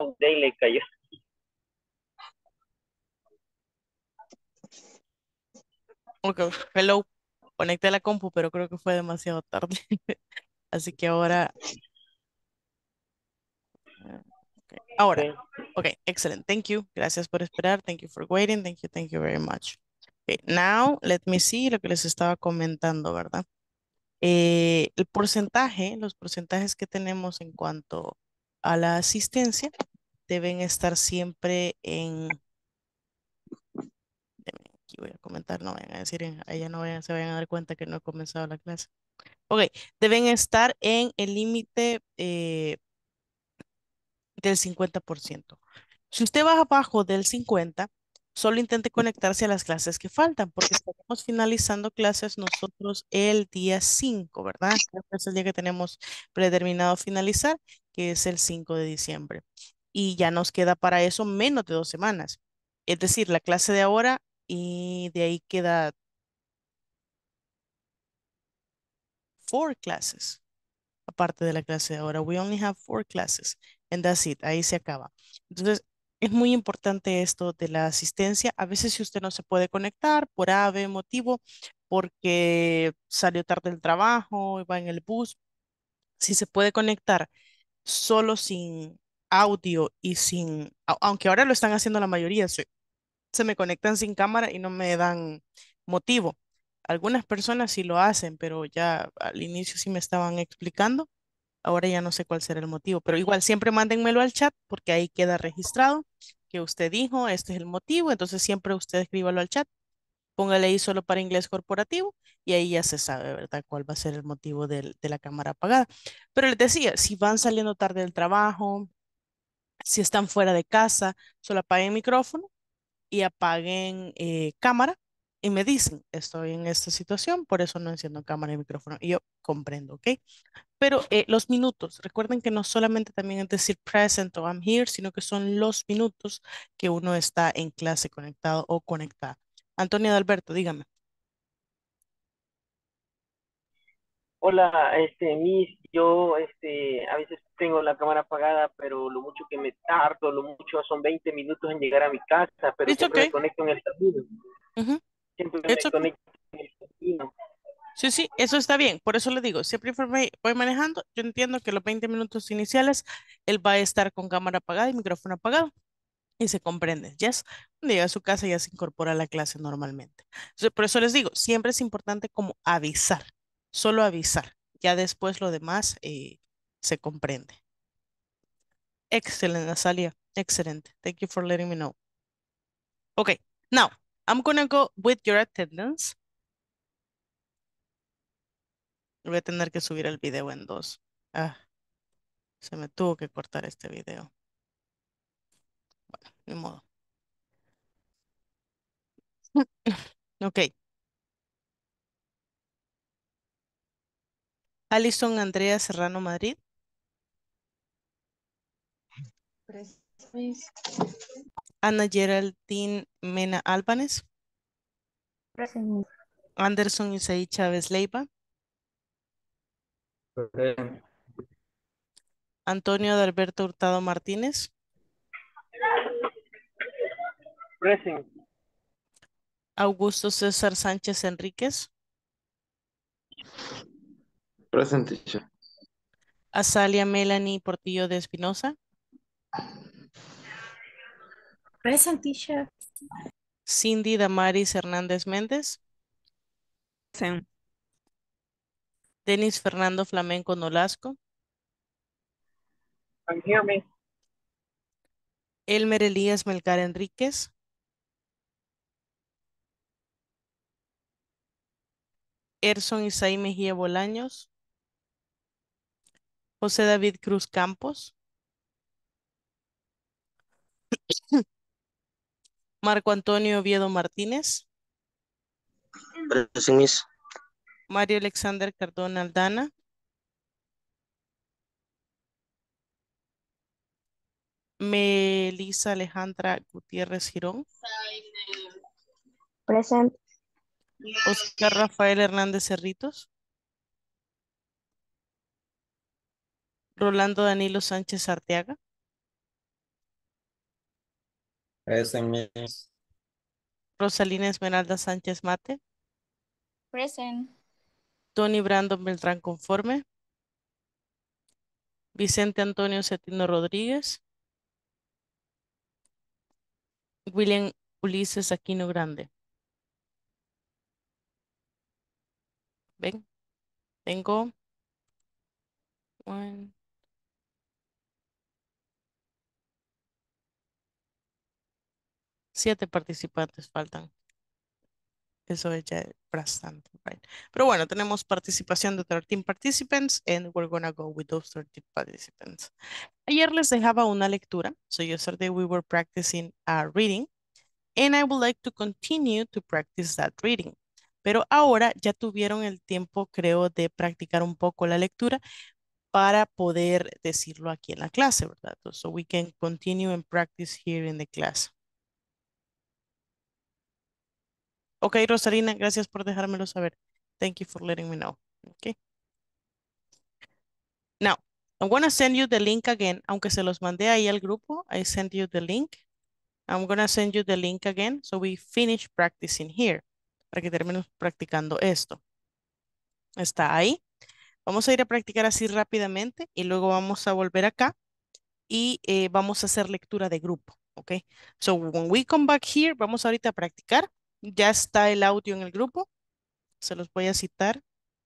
day le cayó. Ok, hello. Conecté la compu, pero creo que fue demasiado tarde. Así que ahora, ok, ahora, Okay. ok, excelente. Thank you. Gracias por esperar. Thank you for waiting. Thank you very much. Okay, now, let me see lo que les estaba comentando, ¿verdad? El porcentaje, los porcentajes que tenemos en cuanto a la asistencia deben estar siempre en, aquí voy a comentar, no vayan a decir, ella no vayan, se vayan a dar cuenta que no he comenzado la clase. Ok, deben estar en el límite del 50%. Si usted va abajo del 50, solo intente conectarse a las clases que faltan, porque estaremos finalizando clases nosotros el día 5, ¿verdad? Creo que es el día que tenemos predeterminado finalizar, que es el 5 de diciembre. Y ya nos queda para eso menos de 2 semanas. Es decir, la clase de ahora y de ahí queda 4 clases. Aparte de la clase de ahora. We only have 4 classes and that's it. Ahí se acaba. Entonces, es muy importante esto de la asistencia. A veces si usted no se puede conectar por A, B motivo, porque salió tarde del trabajo, va en el bus, si se puede conectar solo sin audio y sin, aunque ahora lo están haciendo la mayoría, se me conectan sin cámara y no me dan motivo. Algunas personas sí lo hacen, pero ya al inicio sí me estaban explicando. Ahora ya no sé cuál será el motivo, pero igual siempre mándenmelo al chat porque ahí queda registrado que usted dijo, este es el motivo, entonces siempre usted escríbalo al chat, póngale ahí solo para inglés corporativo y ahí ya se sabe, ¿verdad? Cuál va a ser el motivo de la cámara apagada. Pero les decía, si van saliendo tarde del trabajo, si están fuera de casa, solo apaguen micrófono y apaguen cámara y me dicen, estoy en esta situación, por eso no enciendo cámara y micrófono. Y yo comprendo, ¿ok? Pero los minutos, recuerden que no solamente también es decir present o I'm here, sino que son los minutos que uno está en clase conectado o conectada. Antonio Alberto, dígame. Hola, Miss, yo, a veces tengo la cámara apagada, pero lo mucho que me tardo, lo mucho son 20 minutos en llegar a mi casa, pero It's siempre me okay. conecto en el camino, Ujú, siempre it's me okay. conecto en el camino. Sí, sí, eso está bien. Por eso le digo, siempre voy manejando. Yo entiendo que los 20 minutos iniciales él va a estar con cámara apagada y micrófono apagado. Y se comprende, ¿yes? Cuando llega a su casa ya se incorpora a la clase normalmente. Entonces, por eso les digo, siempre es importante como avisar, solo avisar. Ya después lo demás se comprende. Excelente, Natalia. Excelente. Thank you for letting me know. Okay, now I'm gonna go with your attendance. Voy a tener que subir el video en dos. Ah, se me tuvo que cortar este video. Ni modo. Ok. Alison Andrea Serrano Madrid. Present. Ana Geraldine Mena Álvarez. Present. Anderson Isaí Chávez Leiva. Present. Antonio de Alberto Hurtado Martínez. Present, Augusto César Sánchez Enríquez. Present, teacher. Azalia Melanie Portillo de Espinosa. Present teacher. Cindy Damaris Hernández Méndez. Present. Denis Fernando Flamenco Nolasco. I'm here, Miss. Elmer Elías Melgar Enríquez. Erson Isaí Mejía Bolaños. José David Cruz Campos. Marco Antonio Oviedo Martínez. Present, Miss. Mario Alexander Cardona Aldana. Melisa Alejandra Gutiérrez Girón. Present. Oscar Rafael Hernández Cerritos. Rolando Danilo Sánchez Arteaga. Present, Miss. Rosalina Esmeralda Sánchez Mate. Present. Tony Brandon Beltrán Conforme. Vicente Antonio Cetino Rodríguez. William Ulises Aquino Grande. ¿Ven? Tengo 7 participantes faltan. Eso ya es bastante, right? Pero bueno, tenemos participación de 13 participants and we're gonna go with those 13 participants. Ayer les dejaba una lectura. So yesterday we were practicing reading and I would like to continue to practice that reading. Pero ahora ya tuvieron el tiempo, creo, de practicar un poco la lectura para poder decirlo aquí en la clase, ¿verdad? So we can continue and practice here in the class. Ok, Rosalina, gracias por dejármelo saber. Thank you for letting me know. Okay. Now, I'm going to send you the link again. Aunque se los mandé ahí al grupo, I sent you the link. I'm going to send you the link again so we finish practicing here. Para que terminemos practicando esto. Está ahí. Vamos a ir a practicar así rápidamente y luego vamos a volver acá y vamos a hacer lectura de grupo. Ok. So when we come back here, vamos ahorita a practicar. Ya está el audio en el grupo. Se los voy a citar.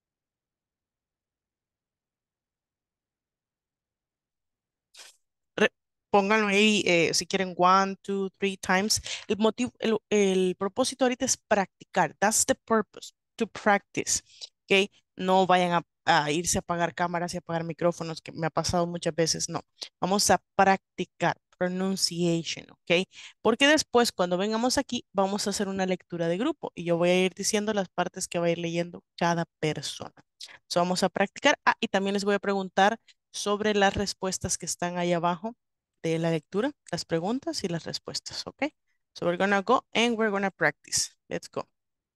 Pónganlo ahí si quieren 1, 2, 3 times. El motivo, el propósito ahorita es practicar. That's the purpose, to practice. ¿Ok? No vayan a irse a apagar cámaras y apagar micrófonos, que me ha pasado muchas veces. No, vamos a practicar. Pronunciation, ¿ok? Porque después cuando vengamos aquí vamos a hacer una lectura de grupo y yo voy a ir diciendo las partes que va a ir leyendo cada persona. So, vamos a practicar. Y también les voy a preguntar sobre las respuestas que están ahí abajo de la lectura, las preguntas y las respuestas, ¿ok? So we're gonna go and we're gonna practice. Let's go.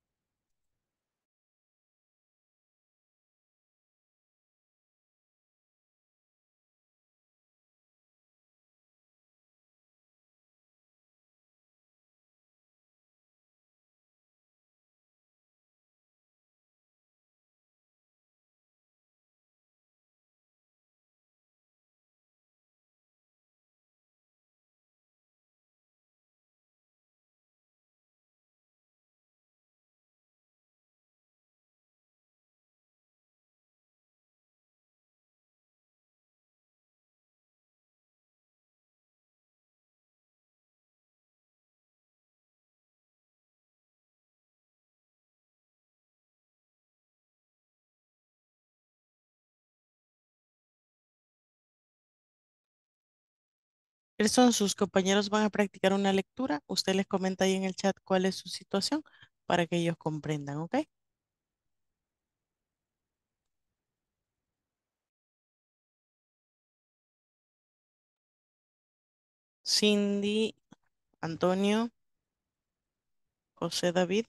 Son sus compañeros van a practicar una lectura. Usted les comenta ahí en el chat cuál es su situación para que ellos comprendan, ¿ok? Cindy, Antonio, José David.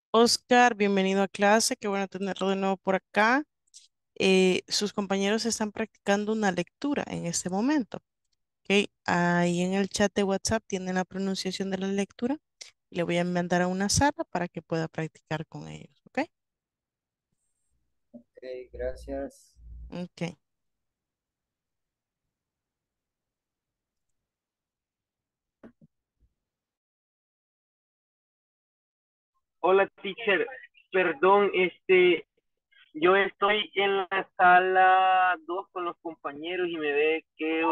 Oscar, bienvenido a clase. Qué bueno tenerlo de nuevo por acá. Sus compañeros están practicando una lectura en este momento. ¿Ok? Ahí en el chat de WhatsApp tienen la pronunciación de la lectura. Y le voy a mandar a una sala para que pueda practicar con ellos. ¿Ok? Ok, gracias. Ok. Hola, teacher. Perdón, yo estoy en la sala 2 con los compañeros y me ve que,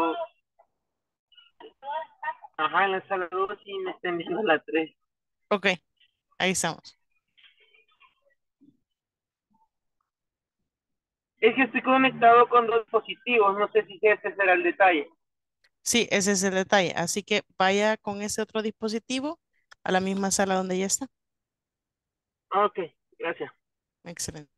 ajá, en la sala 2 y me están viendo la 3. Ok. Ahí estamos. Es que estoy conectado con dos dispositivos, no sé si ese será el detalle. Sí, ese es el detalle. Así que vaya con ese otro dispositivo a la misma sala donde ya está. Ok, gracias. Excelente.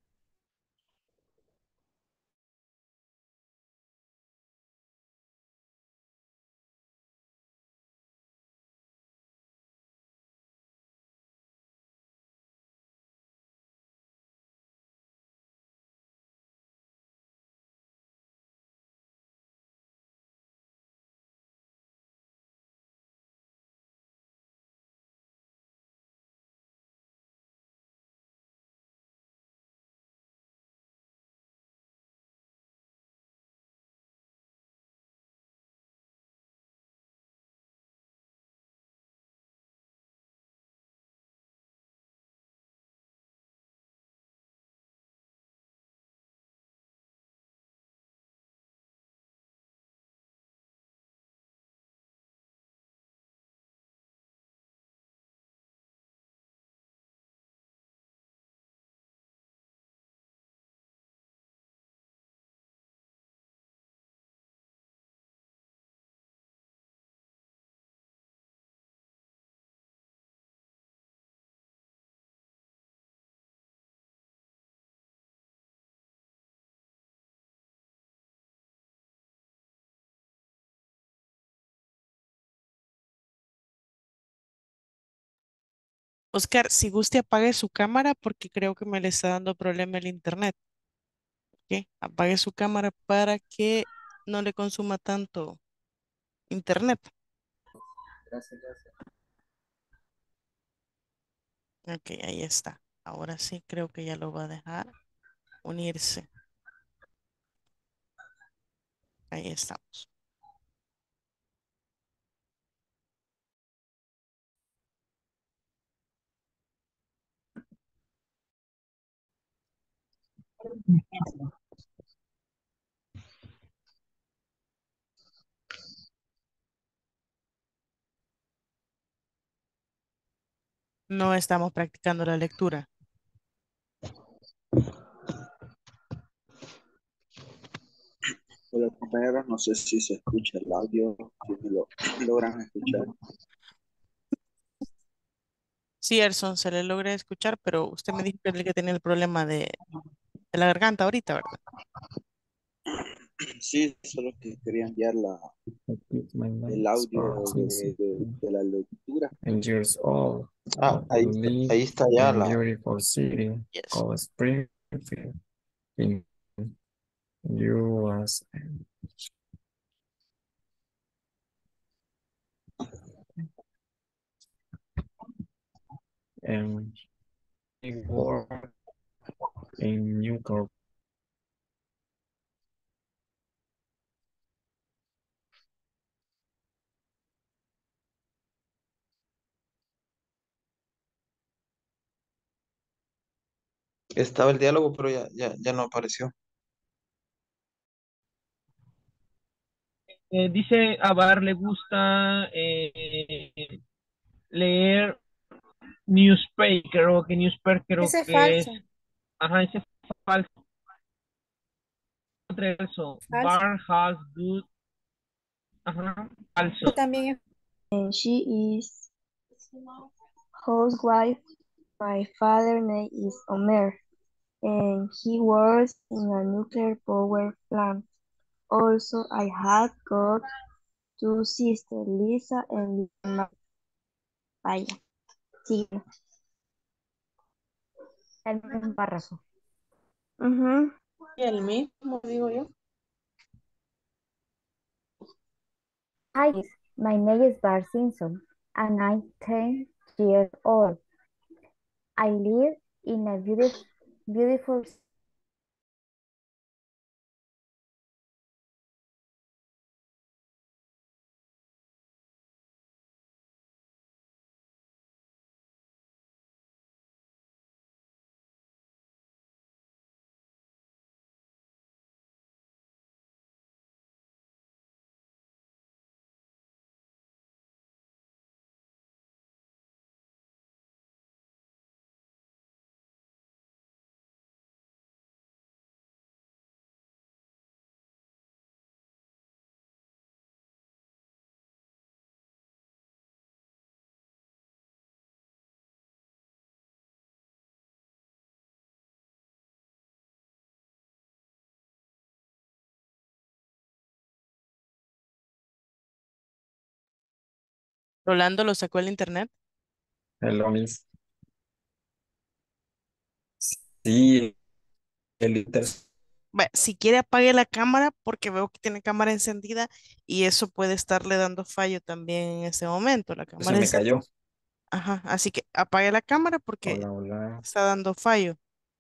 Oscar, si guste apague su cámara porque creo que me le está dando problema el internet. ¿Ok? Apague su cámara para que no le consuma tanto internet. Gracias, gracias. Ok, ahí está. Ahora sí creo que ya lo va a dejar unirse. Ahí estamos. No estamos practicando la lectura. Hola compañeros, no sé si se escucha el audio, si me lo logran escuchar. Sí, Erson, se le logra escuchar, pero usted me dijo que es el que tenía el problema de la garganta ahorita, ¿verdad? Sí, solo que quería enviar el audio de la lectura. And years old. Ah, Live ahí está ya in la. beautiful city Yes. called Springfield in USA. And he worked in Newport. Estaba el diálogo, pero ya no apareció. Dice a Bar le gusta leer newspaper, creo que newspaper creo Ese es que es, falso. ajá, ese es falso. Falso. Bar has good, ajá, falso. También es And she is housewife. My father name is Omer, and he works in a nuclear power plant. Also, I had got two sisters, Lisa and Vaya. Sí. el mismo párrafo. Ujú. Y el mismo, digo yo. Hi, my name is Bart Simpson, and I'm 10 years old. I live in a beautiful. Rolando lo sacó el internet. Hello, Miss. Sí, el inter Bueno, si quiere apague la cámara porque veo que tiene cámara encendida y eso puede estarle dando fallo también en ese momento. La se cámara me encendida. cayó. Ajá, así que apague la cámara porque Hola, hola. está dando fallo.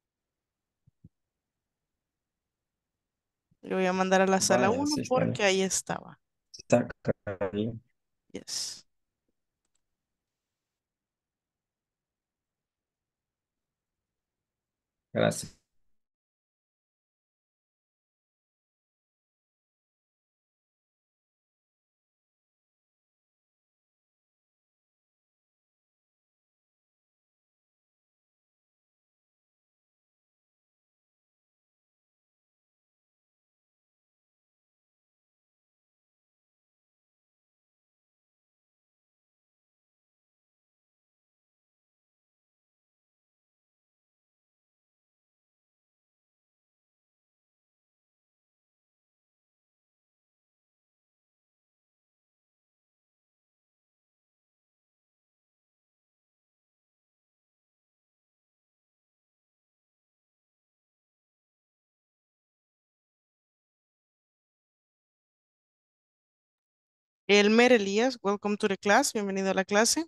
Le voy a mandar a la sala Vaya, uno sí, está porque bien. ahí estaba. Está bien. Yes. Gracias. Elmer Elías, welcome to the class. Bienvenido a la clase.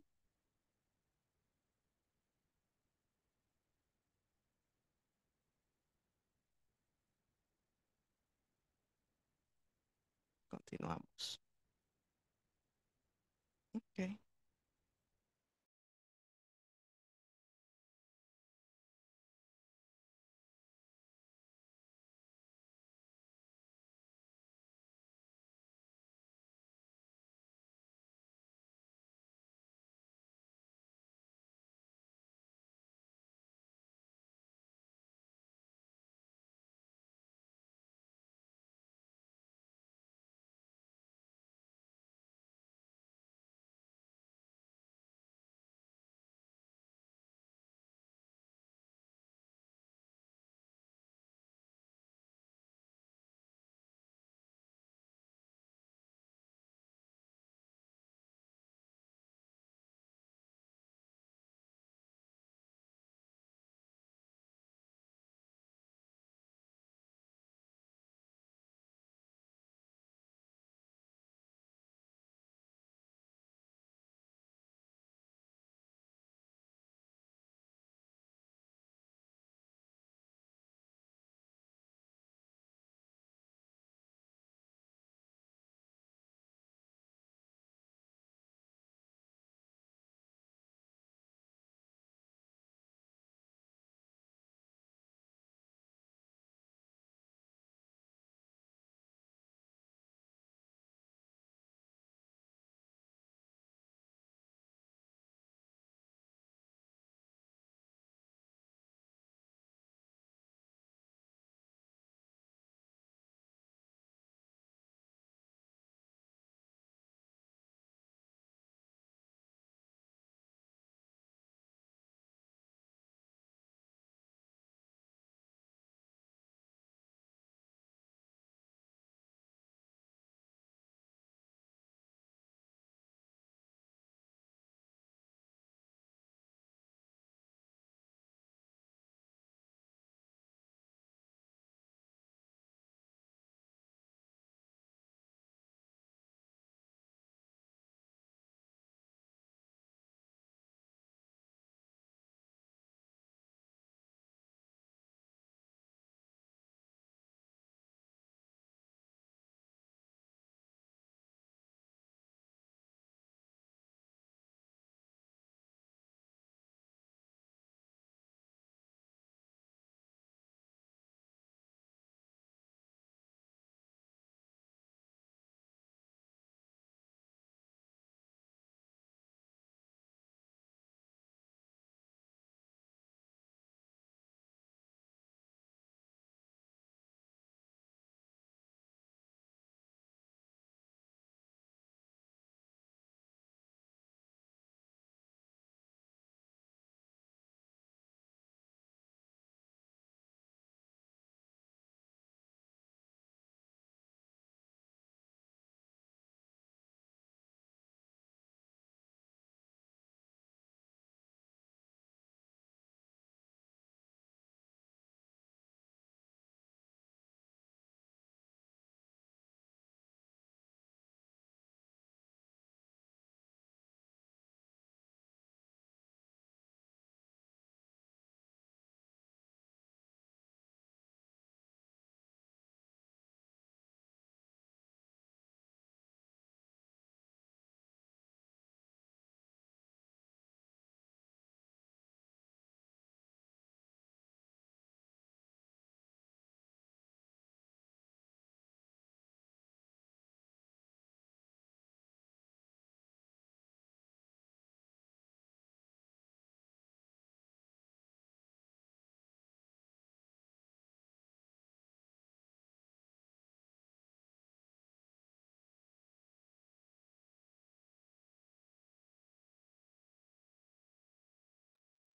Continuamos. Ok.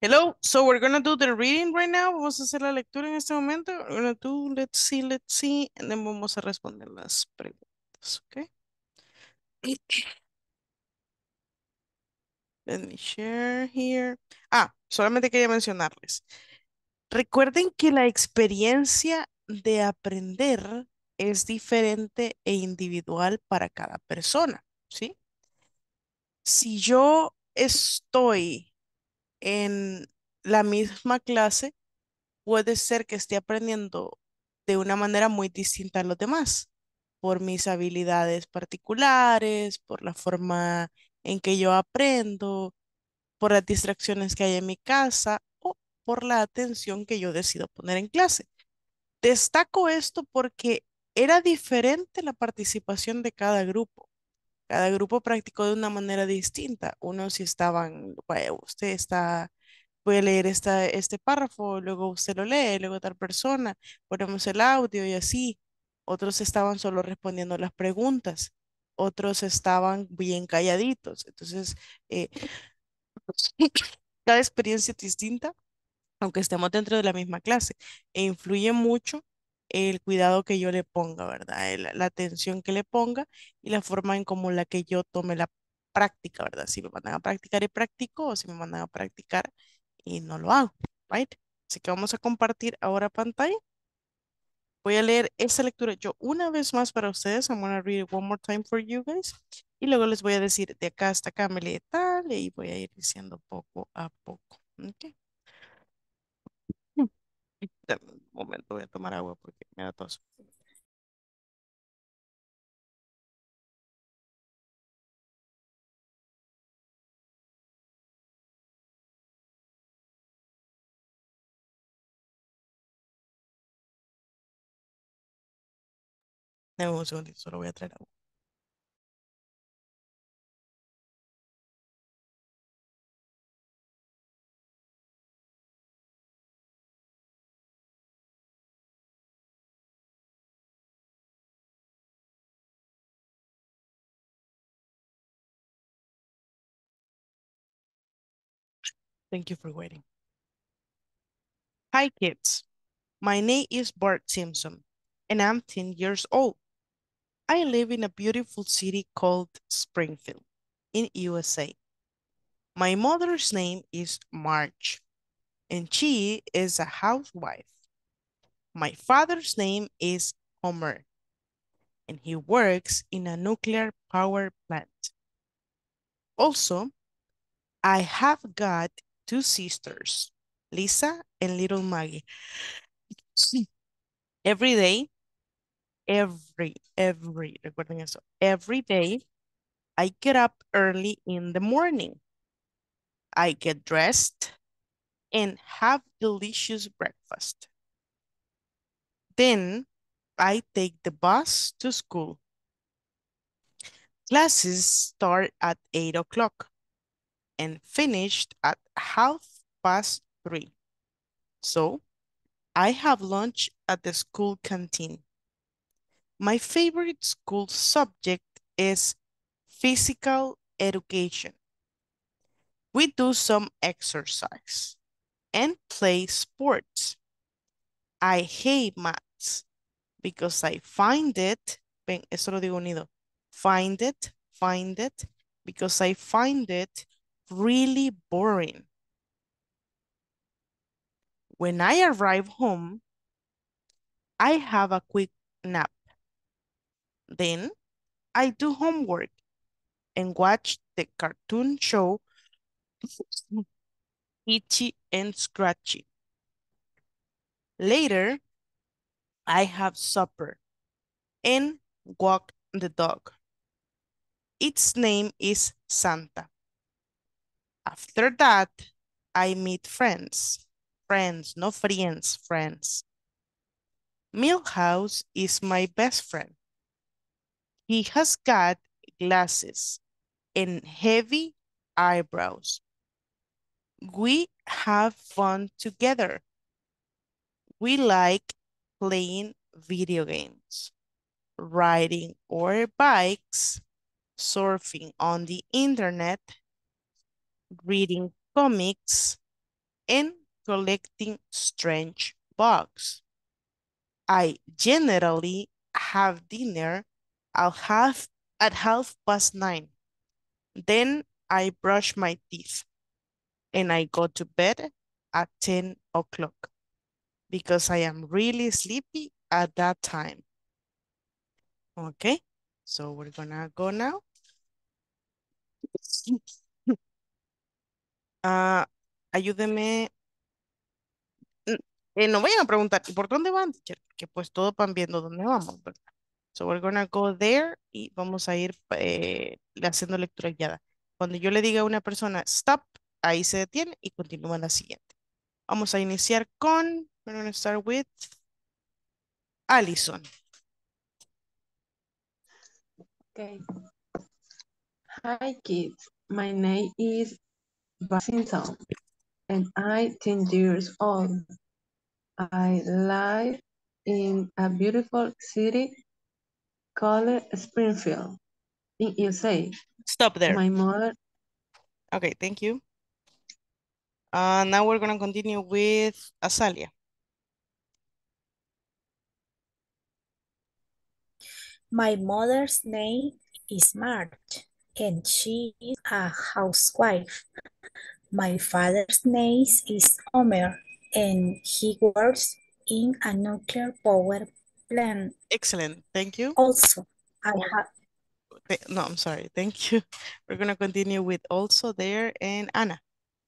Hello, so we're gonna do the reading right now. Vamos a hacer la lectura en este momento. We're gonna do, let's see, and then vamos a responder las preguntas, ¿ok? Let me share here. Solamente quería mencionarles. Recuerden que la experiencia de aprender es diferente e individual para cada persona, ¿sí? Si yo estoy en la misma clase, puede ser que esté aprendiendo de una manera muy distinta a los demás, por mis habilidades particulares, por la forma en que yo aprendo, por las distracciones que hay en mi casa o por la atención que yo decido poner en clase. Destaco esto porque era diferente la participación de cada grupo. Cada grupo practicó de una manera distinta. Unos si estaban, vaya, usted está, voy a leer este párrafo, luego usted lo lee, luego tal persona, ponemos el audio y así. Otros estaban solo respondiendo las preguntas. Otros estaban bien calladitos. Entonces, eh, cada experiencia es distinta aunque estemos dentro de la misma clase, e influye mucho el cuidado que yo le ponga, ¿verdad? La atención que le ponga y la forma en como la que yo tome la práctica, ¿verdad? Si me mandan a practicar y practico, o si me mandan a practicar y no lo hago, ¿right? Así que vamos a compartir ahora pantalla. Voy a leer esa lectura yo una vez más para ustedes. I'm gonna read it one more time for you guys. Y luego les voy a decir de acá hasta acá me lee tal y voy a ir diciendo poco a poco. ¿Ok? Dame un momento, voy a tomar agua porque me da tos. Dame un segundito, solo voy a traer agua. Thank you for waiting. Hi kids, my name is Bart Simpson and I'm 10 years old. I live in a beautiful city called Springfield in USA. My mother's name is Marge and she is a housewife. My father's name is Homer and he works in a nuclear power plant. Also, I have got two sisters, Lisa and little Maggie. Every day, recuerden eso, every day I get up early in the morning. I get dressed and have delicious breakfast. Then I take the bus to school. Classes start at 8 o'clock and finished at 3:30. So I have lunch at the school canteen. My favorite school subject is physical education. We do some exercise and play sports. I hate maths because I find it, ven, eso lo digo unido, find it, because I find it really boring. When I arrive home, I have a quick nap. Then I do homework and watch the cartoon show Itchy and Scratchy. Later, I have supper and walk the dog. Its name is Santa. After that, I meet friends. Friends, no friends, friends. Milhouse is my best friend. He has got glasses and heavy eyebrows. We have fun together. We like playing video games, riding our bikes, surfing on the internet, reading comics, and collecting strange bugs. I generally have dinner at 9:30. Then I brush my teeth and I go to bed at 10 o'clock because I am really sleepy at that time. Okay, so we're gonna go now. Ayúdeme. No vayan a preguntar, ¿y por dónde van, teacher? Que pues todos van viendo dónde vamos, ¿verdad? So we're gonna go there y vamos a ir haciendo lectura guiada. Cuando yo le diga a una persona stop, ahí se detiene y continúa en la siguiente. Vamos a iniciar con, we're gonna start with Allison. Okay. Hi kids, my name is Basington and I'm 10 years old. I live in a beautiful city called Springfield in USA. Stop there. My mother. Okay, thank you. Now we're gonna continue with Azalia. My mother's name is Marge, and she is a housewife. My father's name is Homer, and he works in a nuclear power plant. Excellent, thank you. Also, I have... No, I'm sorry, thank you. We're gonna continue with also there and Anna.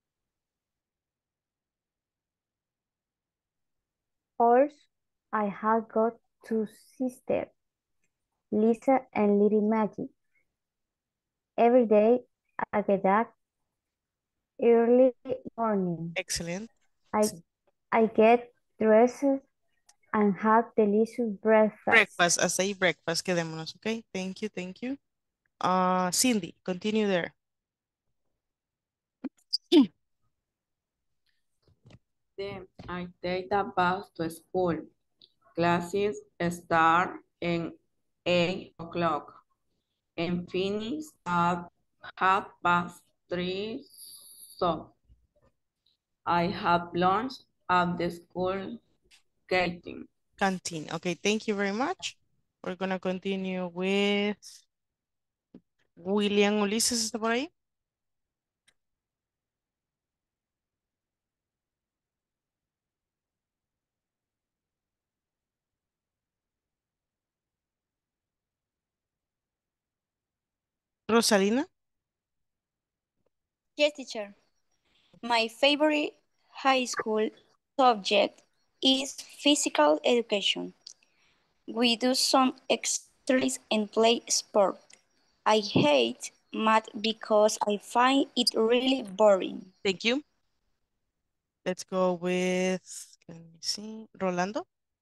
Also, I have got two sisters, Lisa and Little Maggie. Every day I get up early morning. Excellent. I get dressed and have delicious breakfast. Breakfast, I say breakfast, quedémonos, okay? Thank you, thank you. Cindy, continue there. Then I take the bus to school. Classes start at 8 o'clock and finish at 3:30. So I have lunch at the school canteen. Canteen, okay, thank you very much. We're gonna continue with William Ulises, ¿está por ahí? Rosalina? Yes, teacher. My favorite high school subject is physical education. We do some exercise and play sport. I hate math because I find it really boring. Thank you. Let's go with, let me see, Rolando.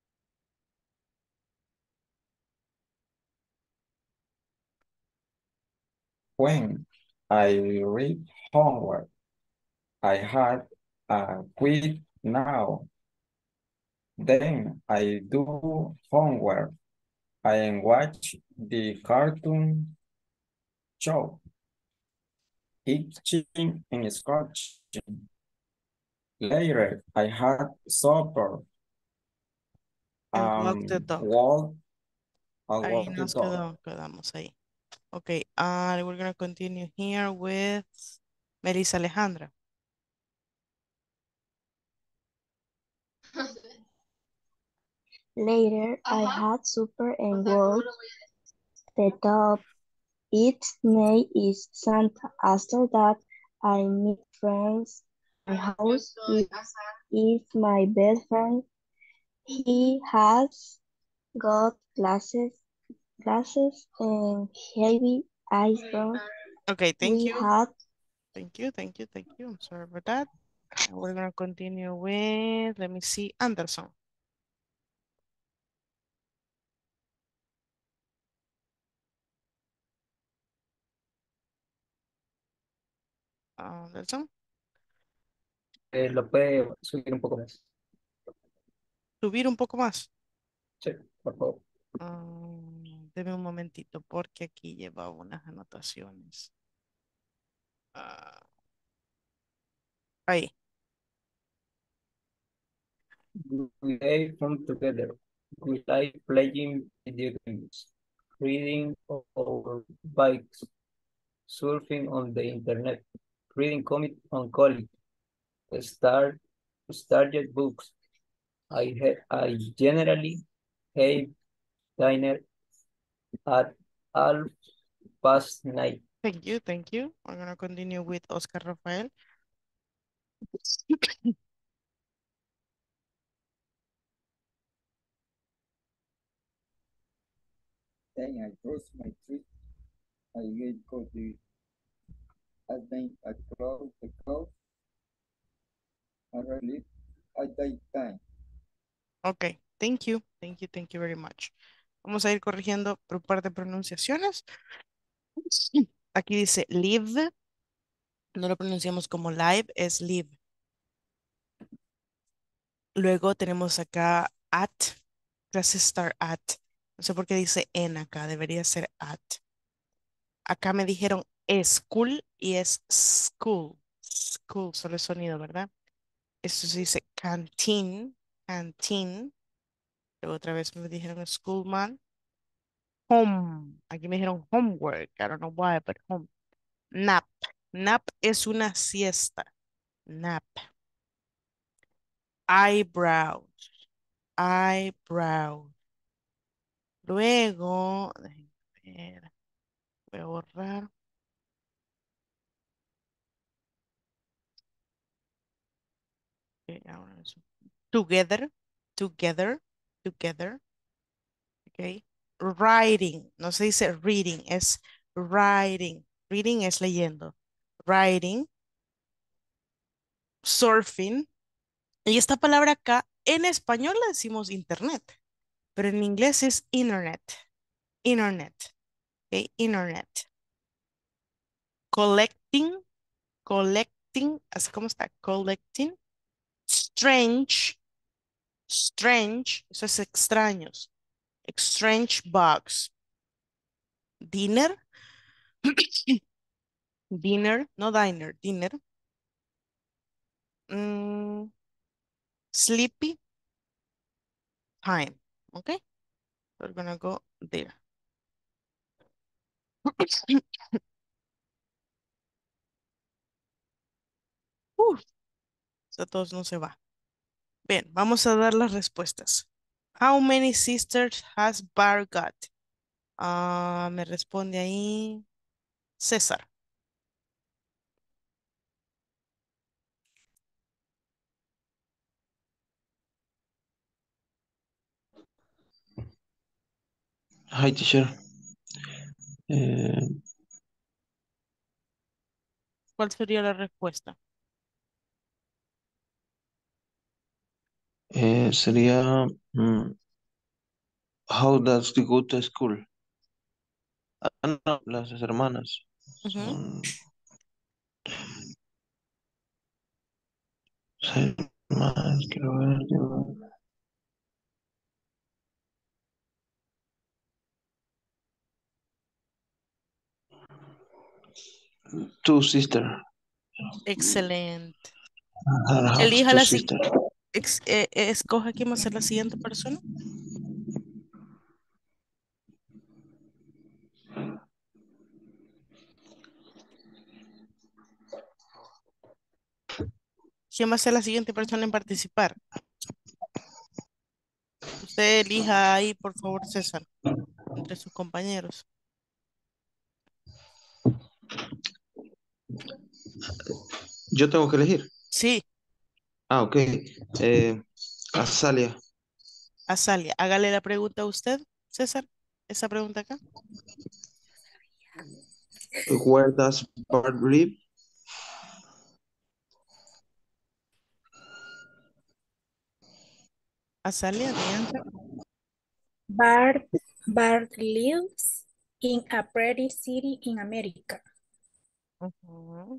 When I read homework, I had a quiz now. Then I do homework. I watch the cartoon show. Itching and scratching. Later, I had supper. And walk the dog. I'll Ahí walk the nos dog. quedamos ahí. Okay, we're gonna continue here with Melissa Alejandra. Later, I had supper and walked the dog. Its name is Santa. After that, I meet friends. My house is my best friend. He has got glasses and heavy eyes brown. Okay, thank We you. had Thank you. I'm sorry for that. And we're gonna continue with, let me see, Anderson. Anderson. Lo puede subir un poco más. Subir un poco más. Sí, por favor. Deme un momentito porque aquí lleva unas anotaciones. Ahí. We have fun together. We like playing video games, reading our bikes, surfing on the internet, reading comics on college, start started books. I generally have dinner at half past night. Thank you, thank you. I'm gonna continue with Oscar Rafael. Then I cross my street. I get coffee. Then I close the clothes. I relieve at that time. Ok, thank you, thank you very much. Vamos a ir corrigiendo por un par de pronunciaciones. Aquí dice live, no lo pronunciamos como live, es live. Luego tenemos acá at, clase start at. No sé por qué dice en acá, debería ser at. Acá me dijeron school y es school. School, solo el sonido, ¿verdad? Esto se dice canteen, canteen. Luego otra vez me dijeron schoolman. Home. Aquí me dijeron homework. I don't know why, but home. Nap. Nap es una siesta. Nap. Eyebrow. Eyebrow. Luego, déjenme ver, voy a borrar. Ok, ahora eso. Together, together, together. Ok. Writing, no se dice reading, es writing. Reading es leyendo. Writing. Surfing. Y esta palabra acá, en español la decimos internet, pero en inglés es internet. Internet. Ok, internet. Collecting, collecting, así como está, collecting. Strange, strange, eso es extraños. Strange bugs. Dinner, dinner, no diner, dinner. Mm, sleepy time. Okay, we're gonna go there. Uf, a todos no se va. Bien, vamos a dar las respuestas. How many sisters has Bar got? Me responde ahí César. Hi, teacher. ¿Cuál sería la respuesta? Sería, how does she go to school? Ah, no, las hermanas. Ujú. Son seis hermanas, quiero ver, two sisters. Excelente. I have Elija two la sisters. escoja quién va a ser la siguiente persona. ¿Quién va a ser la siguiente persona en participar? Usted elija ahí, por favor, César, entre sus compañeros. Yo tengo que elegir. Sí, Ah, ok. Azalia. Azalia, hágale la pregunta a usted, César. Esa pregunta acá. Where does Bart live? Azalia, the answer. Bart lives in a pretty city in America. Ujú.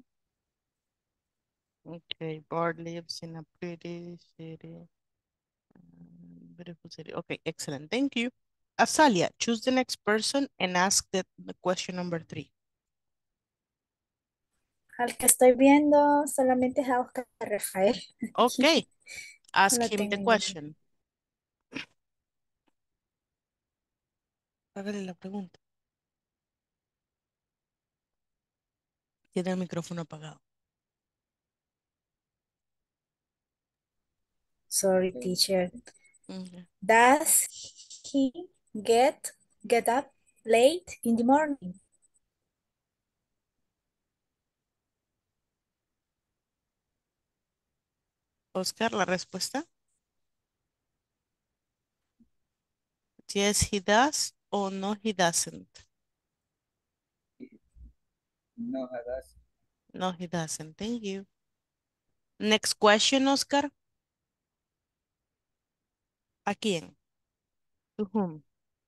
Okay, Bart lives in a pretty city. Beautiful city. Okay, excellent. Thank you. Azalia, choose the next person and ask the question number 3. Al que estoy viendo solamente es a Oscar Rafael. Ok. Ask La him the tengo. question. Hágale la pregunta. Tiene el micrófono apagado. Sorry, teacher. Okay. Does he get up late in the morning? Oscar, la respuesta. Yes, he does or no, he doesn't. No, that's No, he doesn't. Thank you. Next question, Oscar. ¿A quién? To whom?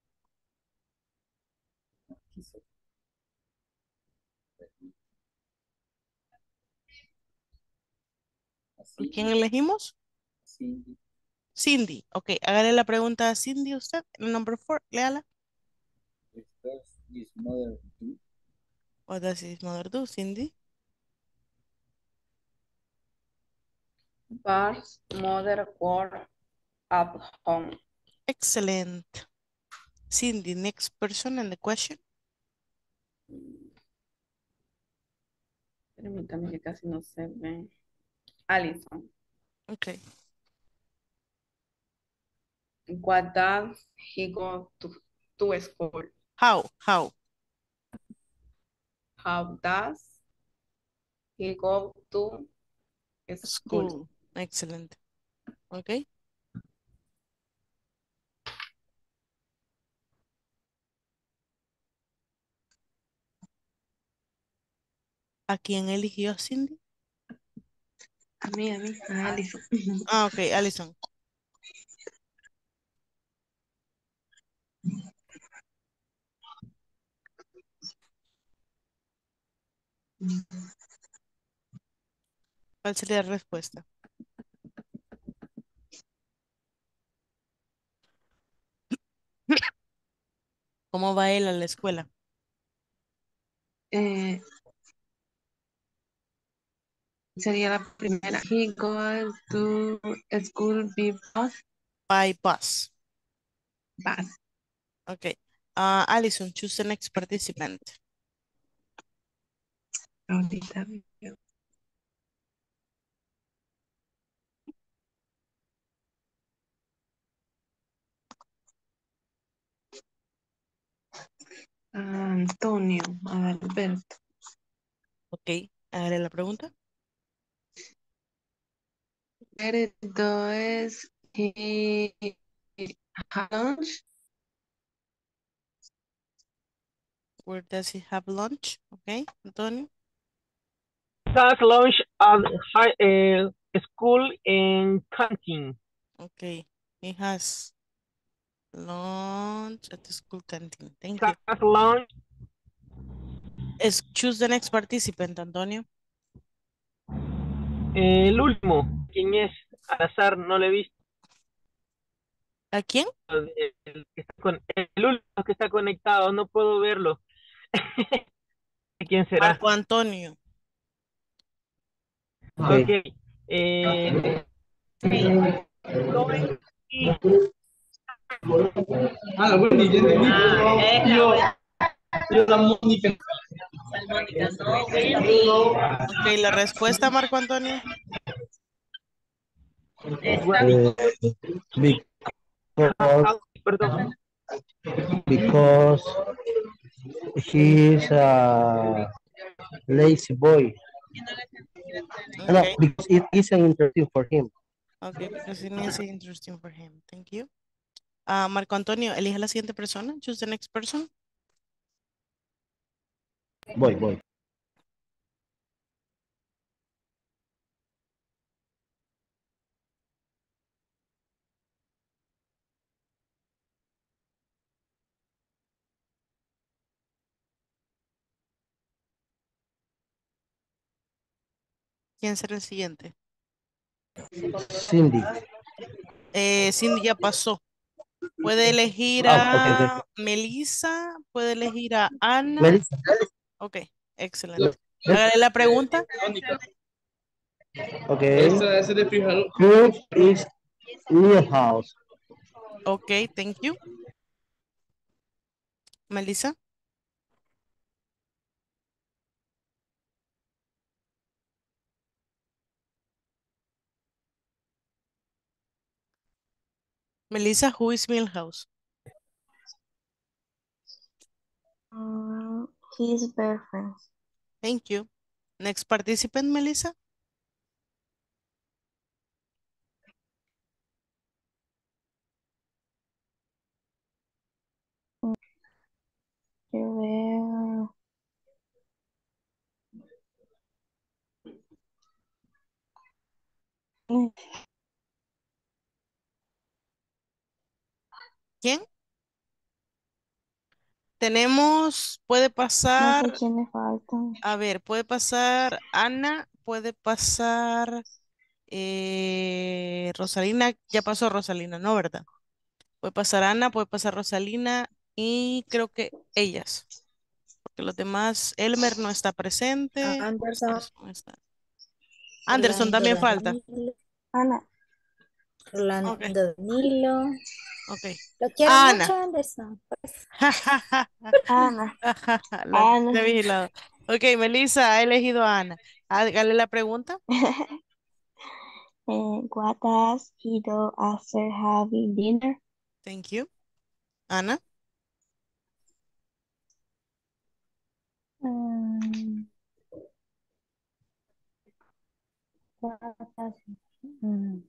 ¿A quién elegimos? Cindy. Cindy. Ok, hágale la pregunta a Cindy usted. El number 4, léala. Does his mother do? What does his mother do, Cindy? Bar's mother work at home. Excellent. Cindy, next person in the question. Permítame que casi no se ve. Alison. Okay. What does he go to school? How? How does he go to school? School. Excellent. Okay. ¿A quién eligió Cindy? A mí, a Alison. Ah, ok, Alison. ¿Cuál sería la respuesta? ¿Cómo va él a la escuela? Sería la primera. He goes to school By bus. bus. Okay. Alison, choose the next participant. Ahorita veo. Antonio Alberto. Ok, hágale la pregunta. Where does he have lunch? Where does he have lunch? Ok, Antonio. Has lunch at school and canteen. Ok, he has lunch at the school canteen. Thank you. Has lunch. Choose the next participant, Antonio. El último, ¿quién es? Al azar, no le he visto. ¿A quién? El último que está conectado, no puedo verlo. ¿Quién será? Marco Antonio. Ok. Ok, la respuesta, Marco Antonio. Because he is a lazy boy. Okay. No, because it isn't interesting for him. Okay, because it is interesting for him. Thank you. Marco Antonio, elige la siguiente persona. Choose the next person. Voy. ¿Quién será el siguiente? Cindy. Cindy ya pasó. Puede elegir Okay. Melissa, puede elegir a Ana. Melissa. Ok, excelente. Hágale la pregunta. Okay. Who is New house. Okay, thank you. Melissa. Melissa, who is Milhouse? His best friend. Thank you. Next participant, Melissa. Quiero ver. ¿Quién? Tenemos, puede No pasar, sé quiénes faltan. a ver, puede pasar Ana, puede pasar Rosalina, ya pasó Rosalina, ¿no? ¿Verdad? Puede pasar Ana, puede pasar Rosalina y creo que ellas, porque los demás, Elmer no está presente, Anderson, Anderson no está. Anderson Rolando también falta. Danilo, Ana. Ok, Rolando Danilo. ok. Lo quiero mucho, Ana. Anderson. Ana. La Ana. he vigilado. Ok, Melissa ha elegido a Ana. Hágale la pregunta. What does he do after having dinner? Thank you. Ana. Mm, what does mm,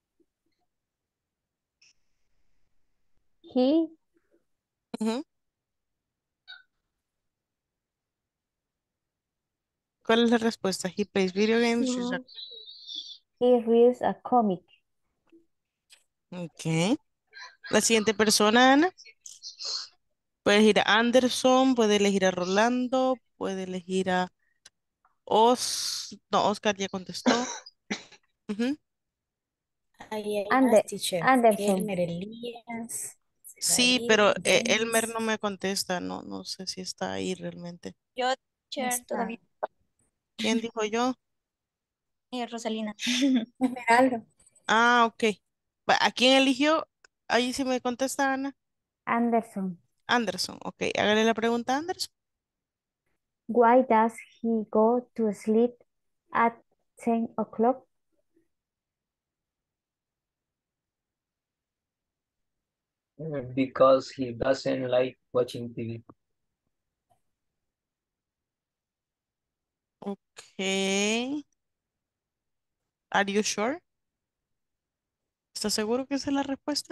he Ujú. ¿Cuál es la respuesta? He plays video games. She's a- he reads a comic. Ok. La siguiente persona, Ana. Puede elegir a Anderson, puede elegir a Rolando, puede elegir a No, Oscar ya contestó. Ujú. Ahí hay Ande- más, teacher. Anderson. Elmer Elías, Sí, David, pero Elmer Denis. no me contesta. No, no sé si está ahí realmente. Yo, No teacher, está. todavía. ¿Quién dijo yo? Rosalina. Esmeralda. Ah, ok. ¿A quién eligió? Ahí sí me contesta Ana. Anderson. Anderson. Ok, hágale la pregunta a Anderson. Why does he go to sleep at 10 o'clock? Because he doesn't like watching TV. Ok. Are you sure? ¿Estás seguro que esa es la respuesta?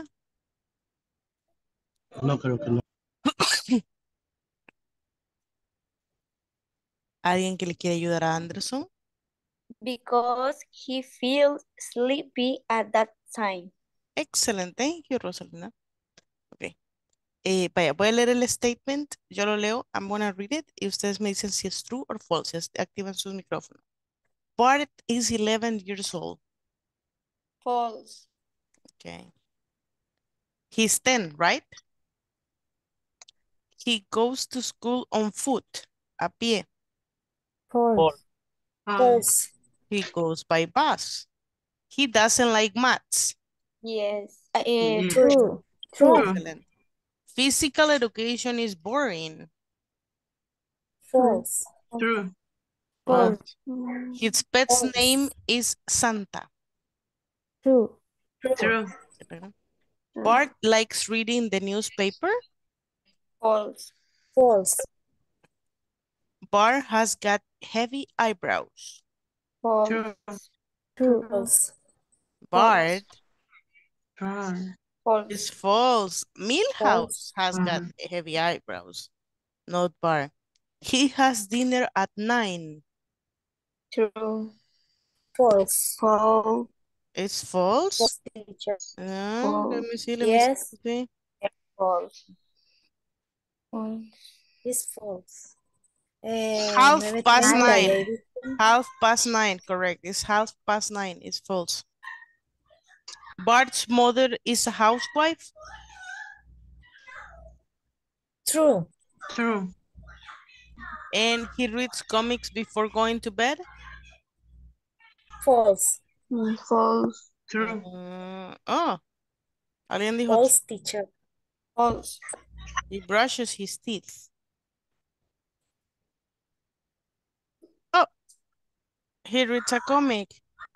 No creo que no. ¿Alguien que le quiere ayudar a Anderson? Because he feels sleepy at that time. Excelente. Thank you, Rosalina. Ok. Vaya, voy a leer el statement. Yo lo leo. I'm gonna read it. Y ustedes me dicen si es true or false. Activan sus micrófonos. Bart is 11 years old. False. Okay. He's 10, right? He goes to school on foot. A pie. False. False. He goes by bus. He doesn't like maths. Yes. True. True. Excellent. Physical education is boring. False. True. False. His pet's False. name is Santa. True. True. Bart likes reading the newspaper. False. False. Bart has got heavy eyebrows. False. True. True. False. Bart True. False. is false. False. Milhouse has got heavy eyebrows. Not Bart. He has dinner at 9. True. False. False. It's false? False, teacher. Let False. me see, Yes. see. False. False. It's false. Half 9:30 past la 9. lady. Half past 9, correct. It's half past 9. It's false. Bart's mother is a housewife. True. True. And he reads comics before going to bed. False. False. True. Oh, alguien dijo False, teacher. False. he brushes his teeth. Oh, he reads a comic.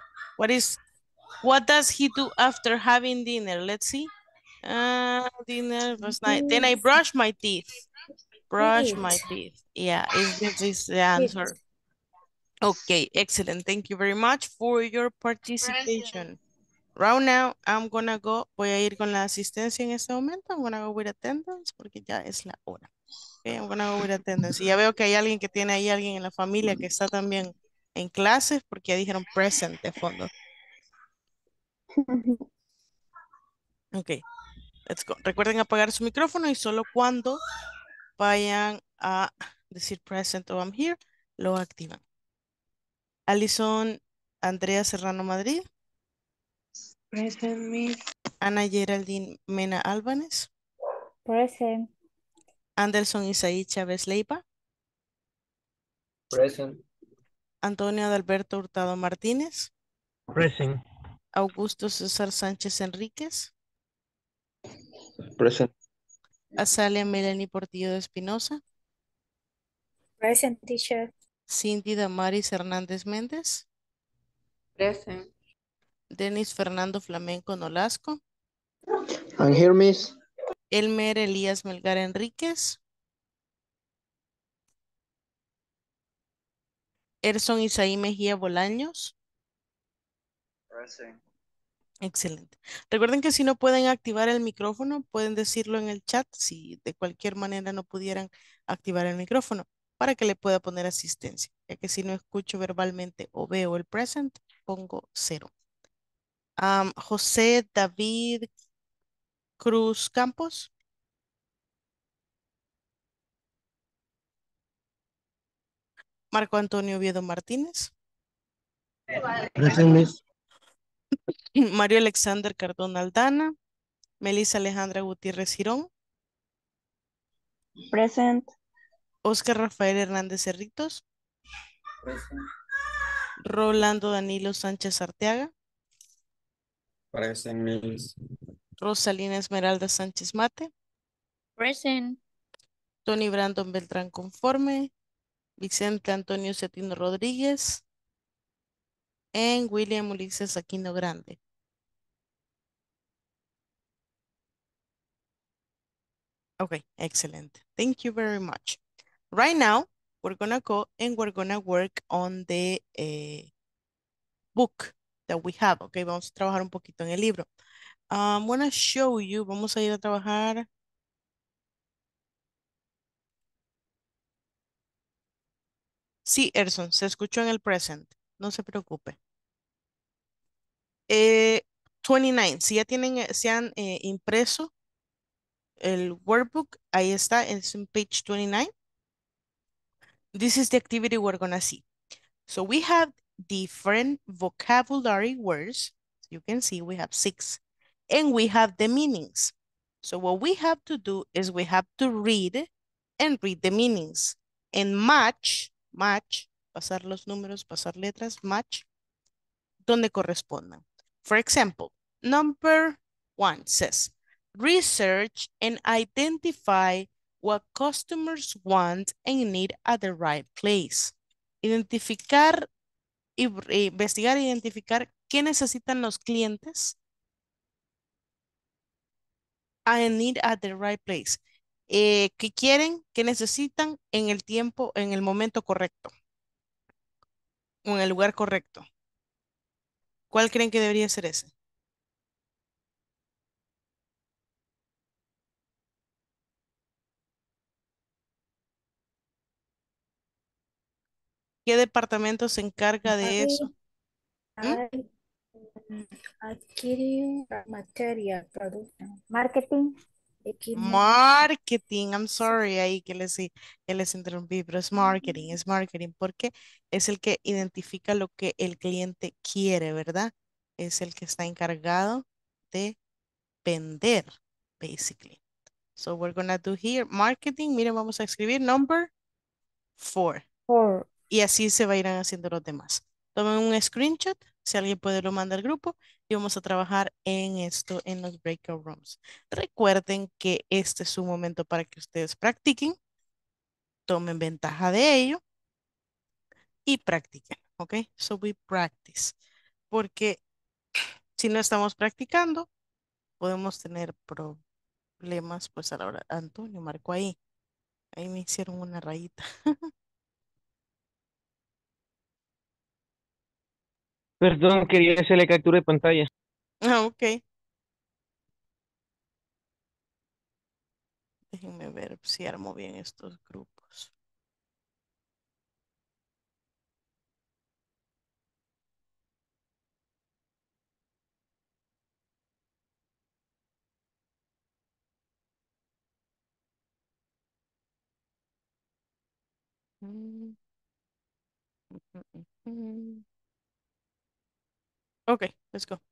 What does he do after having dinner? Let's see. Dinner was nice. Then I brush my teeth. Brush my Eat. teeth. Yeah, this is the Eat. answer. Okay, excellent. Thank you very much for your participation. Right now, voy a ir con la asistencia en este momento. I'm gonna go with attendance porque ya es la hora. Okay, I'm gonna go with attendance. Y ya veo que hay alguien que tiene ahí alguien en la familia que está también en clases porque ya dijeron present de fondo. Ok, let's go. Recuerden apagar su micrófono y solo cuando vayan a decir present o I'm here, lo activan. Alison Andrea Serrano Madrid. Present, Miss. Ana Geraldine Mena Álvarez. Present. Anderson Isaí Chávez Leiva. Present. Antonio Adalberto Hurtado Martínez. Present. Augusto César Sánchez Enríquez. Present. Azalia Melanie Portillo de Espinosa. Present, teacher. Cindy Damaris Hernández Méndez. Present. Denis Fernando Flamenco Nolasco. I'm here, Miss. Elmer Elías Melgar Enríquez. Erson Isaí Mejía Bolaños. Present. Excelente. Recuerden que si no pueden activar el micrófono, pueden decirlo en el chat si de cualquier manera no pudieran activar el micrófono para que le pueda poner asistencia. Ya que si no escucho verbalmente o veo el present, pongo 0. José David Cruz Campos. Marco Antonio Oviedo Martínez. Present, Miss. Mario Alexander Cardona Aldana. Melissa Alejandra Gutiérrez Girón. Present. Oscar Rafael Hernández Cerritos. Present. Rolando Danilo Sánchez Arteaga. Present, Miss. Rosalina Esmeralda Sánchez Mate. Present. Tony Brandon Beltrán Conforme. Vicente Antonio Cetino Rodríguez. And William Ulises Aquino Grande. Okay, excellent. Thank you very much. Right now, we're gonna go and we're gonna work on the book that we have. Okay, vamos a trabajar un poquito en el libro. I'm gonna show you, vamos a ir a trabajar. Sí, Erson, se escuchó en el present. No se preocupe. 29, si ya tienen, se han impreso el workbook, ahí está, es en page 29. This is the activity we're gonna see. So we have different vocabulary words. You can see we have 6. And we have the meanings. So what we have to do is we have to read and read the meanings. And match, pasar los números, pasar letras, match, donde correspondan. For example, number 1 says, research and identify what customers want and need at the right place. Identificar, investigar e identificar qué necesitan los clientes. I need at the right place. ¿Qué quieren, qué necesitan en el tiempo, en el momento correcto? O en el lugar correcto. ¿Cuál creen que debería ser ese? ¿Qué departamento se encarga de eso? Adquirir material, producto. Marketing. Marketing, I'm sorry ahí que les interrumpí, pero es marketing, porque es el que identifica lo que el cliente quiere, ¿verdad? Es el que está encargado de vender, basically. So we're gonna do here, marketing, miren, vamos a escribir number 4. Y así se va a ir haciendo los demás. Tomen un screenshot, si alguien puede lo manda al grupo, y vamos a trabajar en esto en los breakout rooms. Recuerden que este es un momento para que ustedes practiquen, tomen ventaja de ello y practiquen, ¿ok? So we practice. Porque si no estamos practicando, podemos tener problemas, pues a la hora. Antonio marcó ahí. Ahí me hicieron una rayita. Perdón, quería hacerle captura de pantalla. Ah, ok. Déjenme ver si armo bien estos grupos. Mm, mm. Ok, let's go.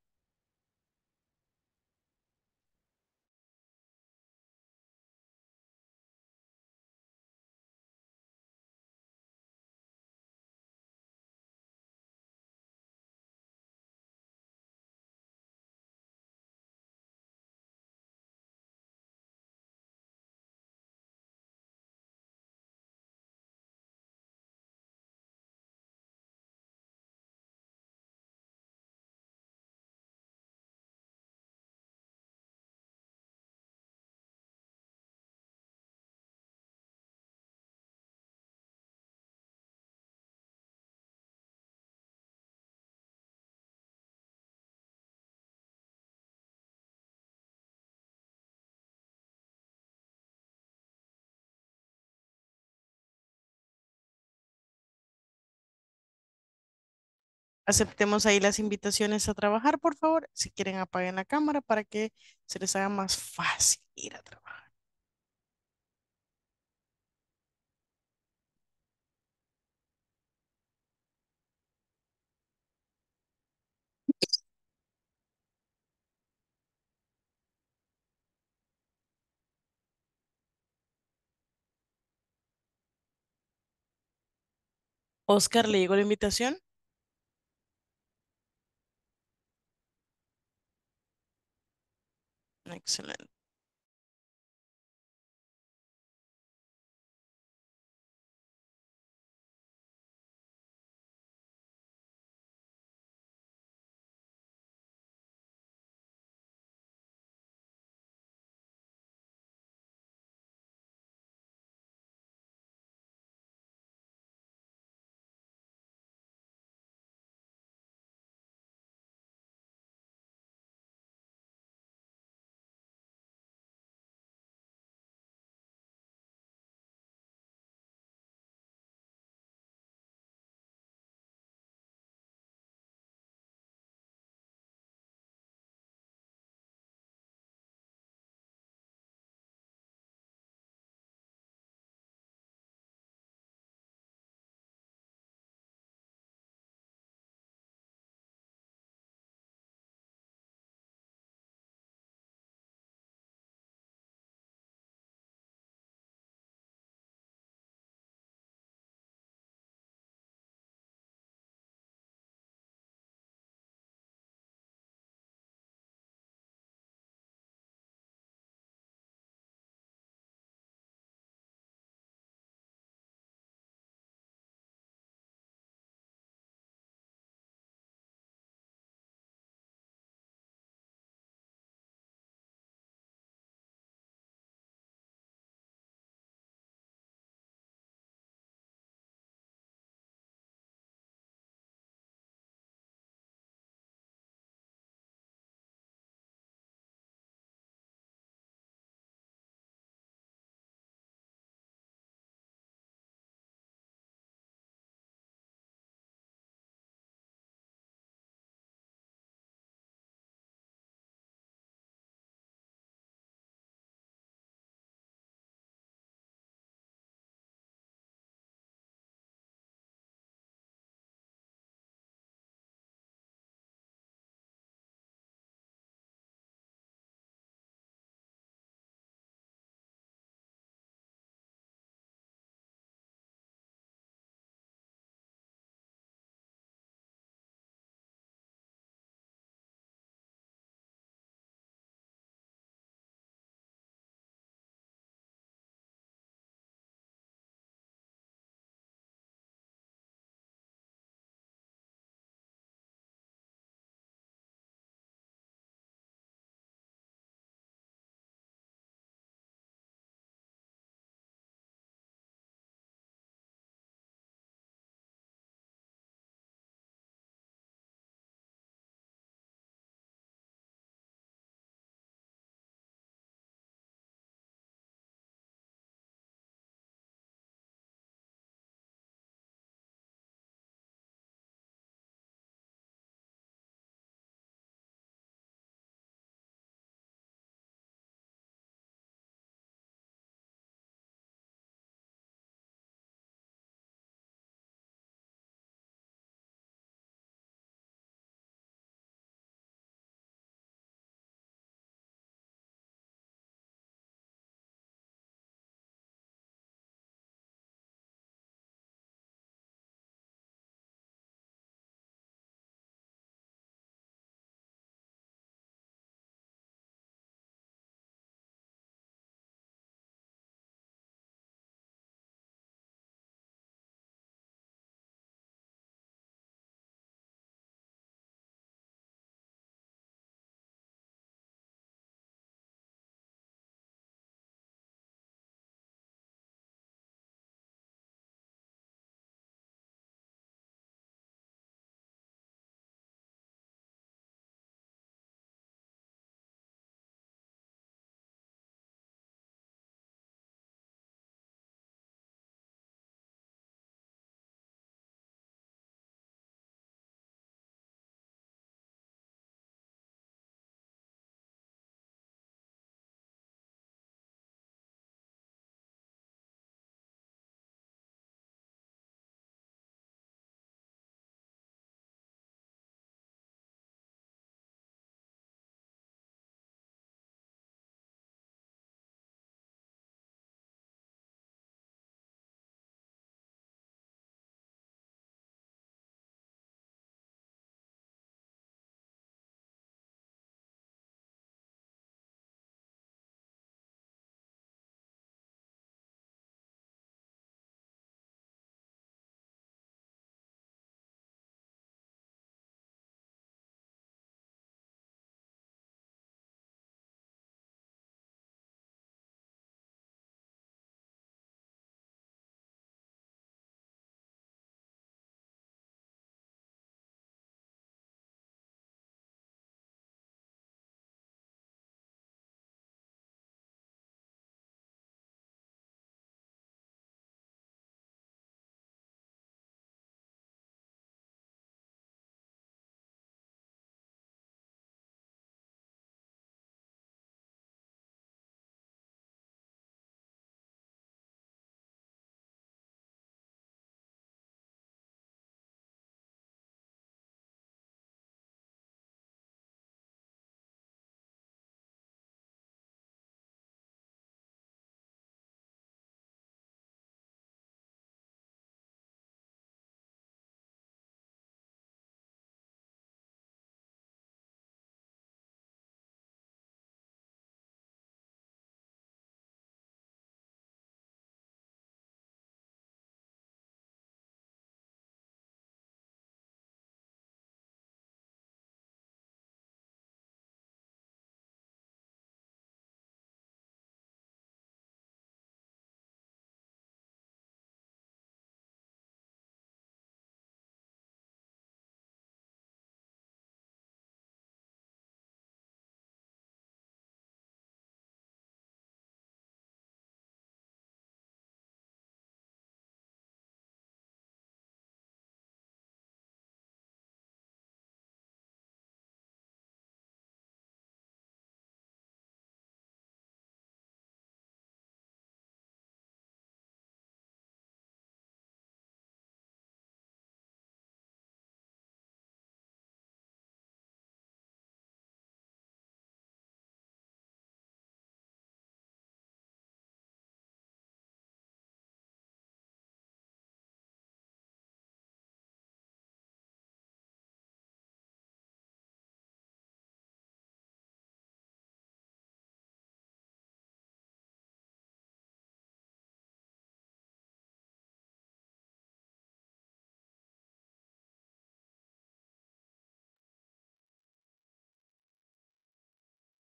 Aceptemos ahí las invitaciones a trabajar, por favor. Si quieren, apaguen la cámara para que se les haga más fácil ir a trabajar. Oscar, ¿le llegó la invitación? Excelente.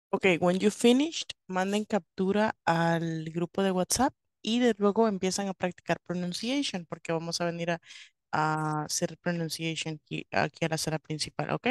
Ok, when you finished, manden captura al grupo de WhatsApp y de luego empiezan a practicar pronunciation porque vamos a venir a hacer pronunciation aquí a la sala principal, ¿ok?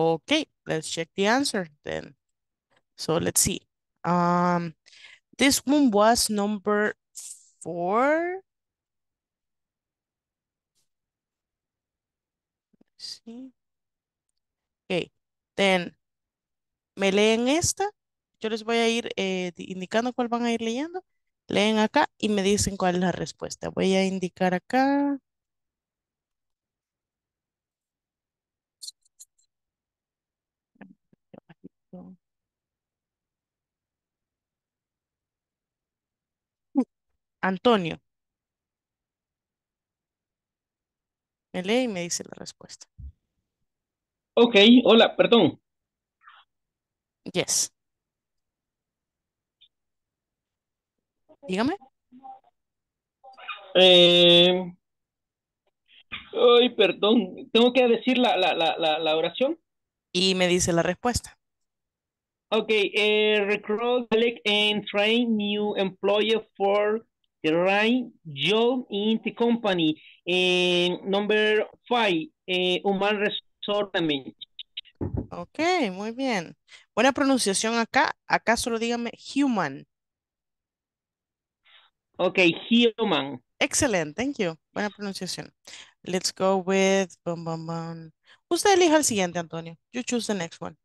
Okay, let's check the answer then. So let's see. This one was number 4. Sí. Okay, then me leen esta. Yo les voy a ir indicando cuál van a ir leyendo. Leen acá y me dicen cuál es la respuesta. Voy a indicar acá. Antonio. Me lee y me dice la respuesta. Ok, hola, perdón. Yes. Dígame. Ay, perdón. ¿Tengo que decir la oración? Y me dice la respuesta. Ok, recruit, select, and train new employee for the right job in the company. Number 5, human resource management. Ok, muy bien. Buena pronunciación acá. Acá solo dígame human. Ok, human. Excellent, thank you. Buena pronunciación. Let's go with... Bum, bum, bum. Usted elija el siguiente, Antonio. You choose the next one.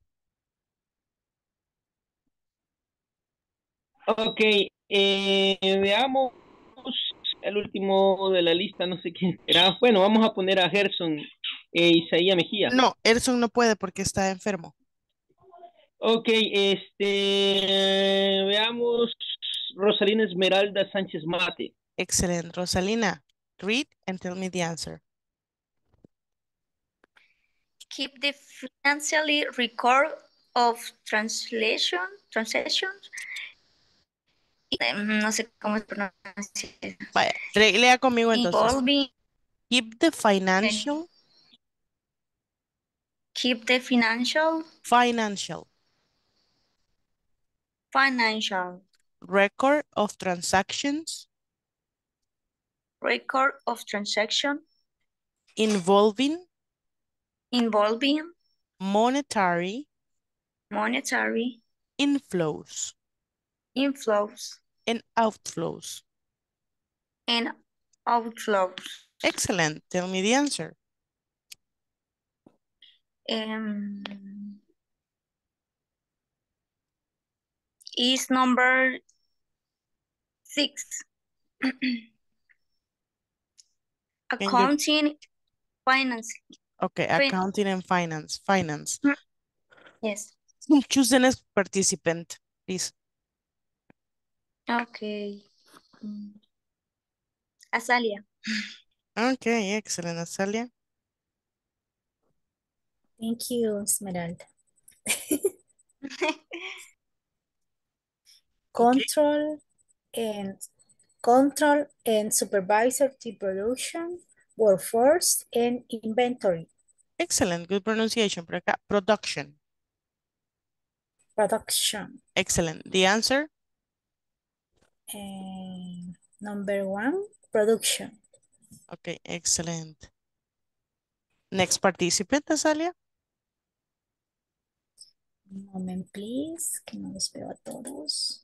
Ok, veamos el último de la lista, no sé quién será. Bueno, vamos a poner a Gerson Isaías Mejía. No, Erson no puede porque está enfermo. Ok, veamos Rosalina Esmeralda Sánchez Mate. Excellent. Rosalina, read and tell me the answer. Keep the financially record of transactions. No sé cómo se pronuncia. Vaya, lea conmigo entonces. Involving. Keep the financial. Keep the financial record of transactions involving monetary inflows and outflows. Excellent. Tell me the answer. Is number 6. Accounting, finance. Okay, accounting and finance. Finance. Yes. Choose the next participant, please. Okay. Azalia. Okay, excellent, Azalia. Thank you, Esmeralda. Control and supervisor the production, workforce, and inventory. Excellent, good pronunciation. Por acá, production. Excellent. The answer? Number 1, production. Okay, excellent. Next participant, Azalia. Un moment, please, que no los veo a todos.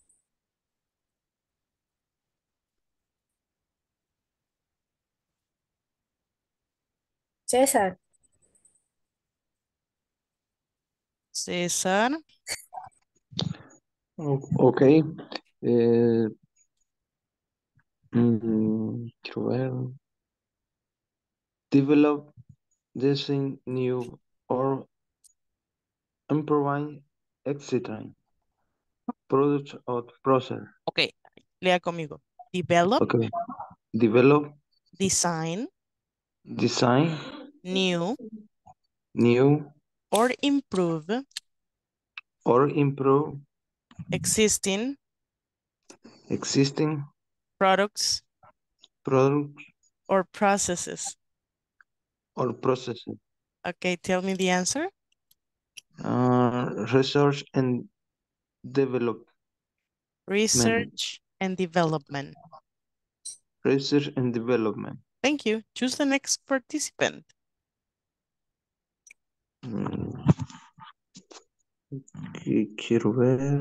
César. César. Ok. Quiero ver. Develop, design new or improvise, etc. Products or process. Ok, lea conmigo. Develop. Okay. Develop. Design. New. Or improve. Existing. Products. Or processes. Okay, tell me the answer. Research and development. Research and development. Research and development. Thank you. Choose the next participant. Y quiero ver.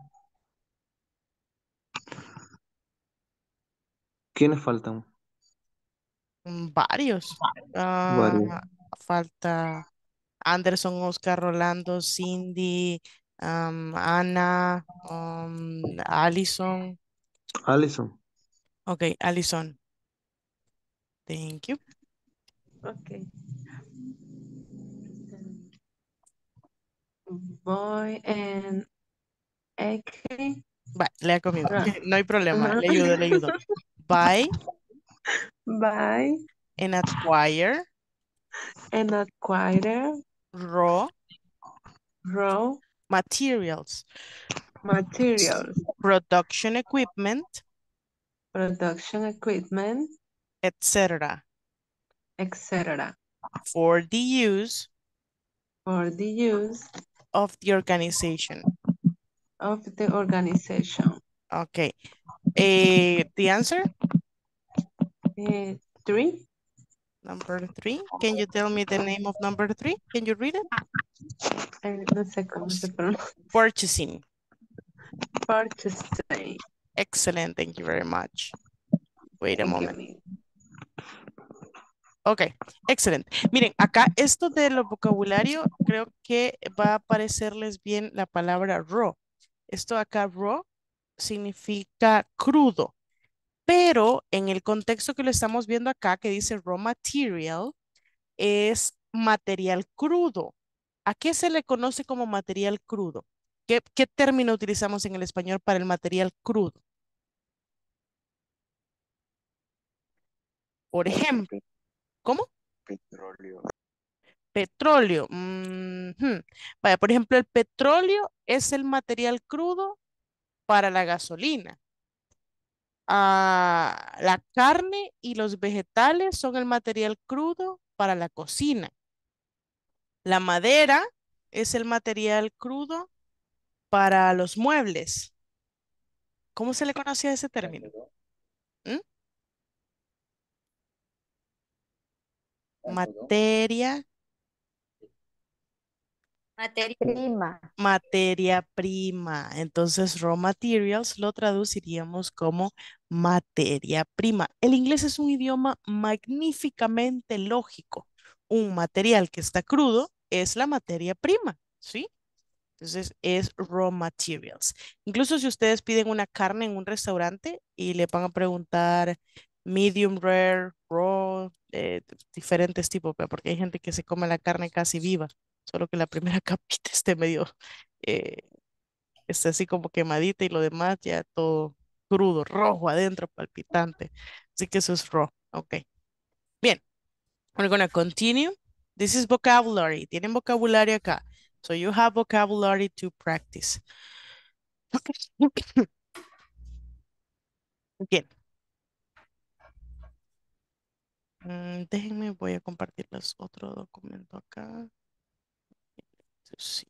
¿Quiénes faltan? Varios. Varios. Falta Anderson, Oscar, Rolando, Cindy, Ana, Allison. Alison. Ok, Allison. Thank you. Okay. Boy and AK. Va, lea conmigo. Ah. No hay problema. Ajá. Le ayudo, le ayudo. Buy Buy and acquire and acquire raw raw materials, materials, production equipment, production equipment, etc. etc. for the use for the use of the organization. of the organization. Okay. The answer? 3. Number 3. Can you tell me the name of number 3? Can you read it? No sé cómo se pronuncia. Purchasing. Purchasing. Excellent. Thank you very much. Wait a Thank moment. you. Ok, excelente. Miren, acá esto de los vocabulario, creo que va a aparecerles bien la palabra raw. Esto acá raw significa crudo, pero en el contexto que lo estamos viendo acá, que dice raw material, es material crudo. ¿A qué se le conoce como material crudo? ¿Qué término utilizamos en el español para el material crudo? Por ejemplo, ¿cómo? Petróleo. Petróleo. Vaya, por ejemplo, el petróleo es el material crudo para la gasolina. La carne y los vegetales son el material crudo para la cocina. La madera es el material crudo para los muebles. ¿Cómo se le conoce a ese término? ¿Mm? Materia, Materia Prima. materia prima. Entonces, raw materials lo traduciríamos como materia prima. El inglés es un idioma magníficamente lógico. Un material que está crudo es la materia prima, ¿sí? Entonces es raw materials. Incluso si ustedes piden una carne en un restaurante y le van a preguntar medium rare, raw, diferentes tipos, porque hay gente que se come la carne casi viva, solo que la primera capita esté medio, eh, está así como quemadita y lo demás ya todo crudo, rojo adentro, palpitante. Así que eso es raw. Ok. Bien. We're gonna continue. This is vocabulary. Tienen vocabulario acá. So you have vocabulary to practice. Bien. Déjenme, voy a compartirles otro documento acá. Sí.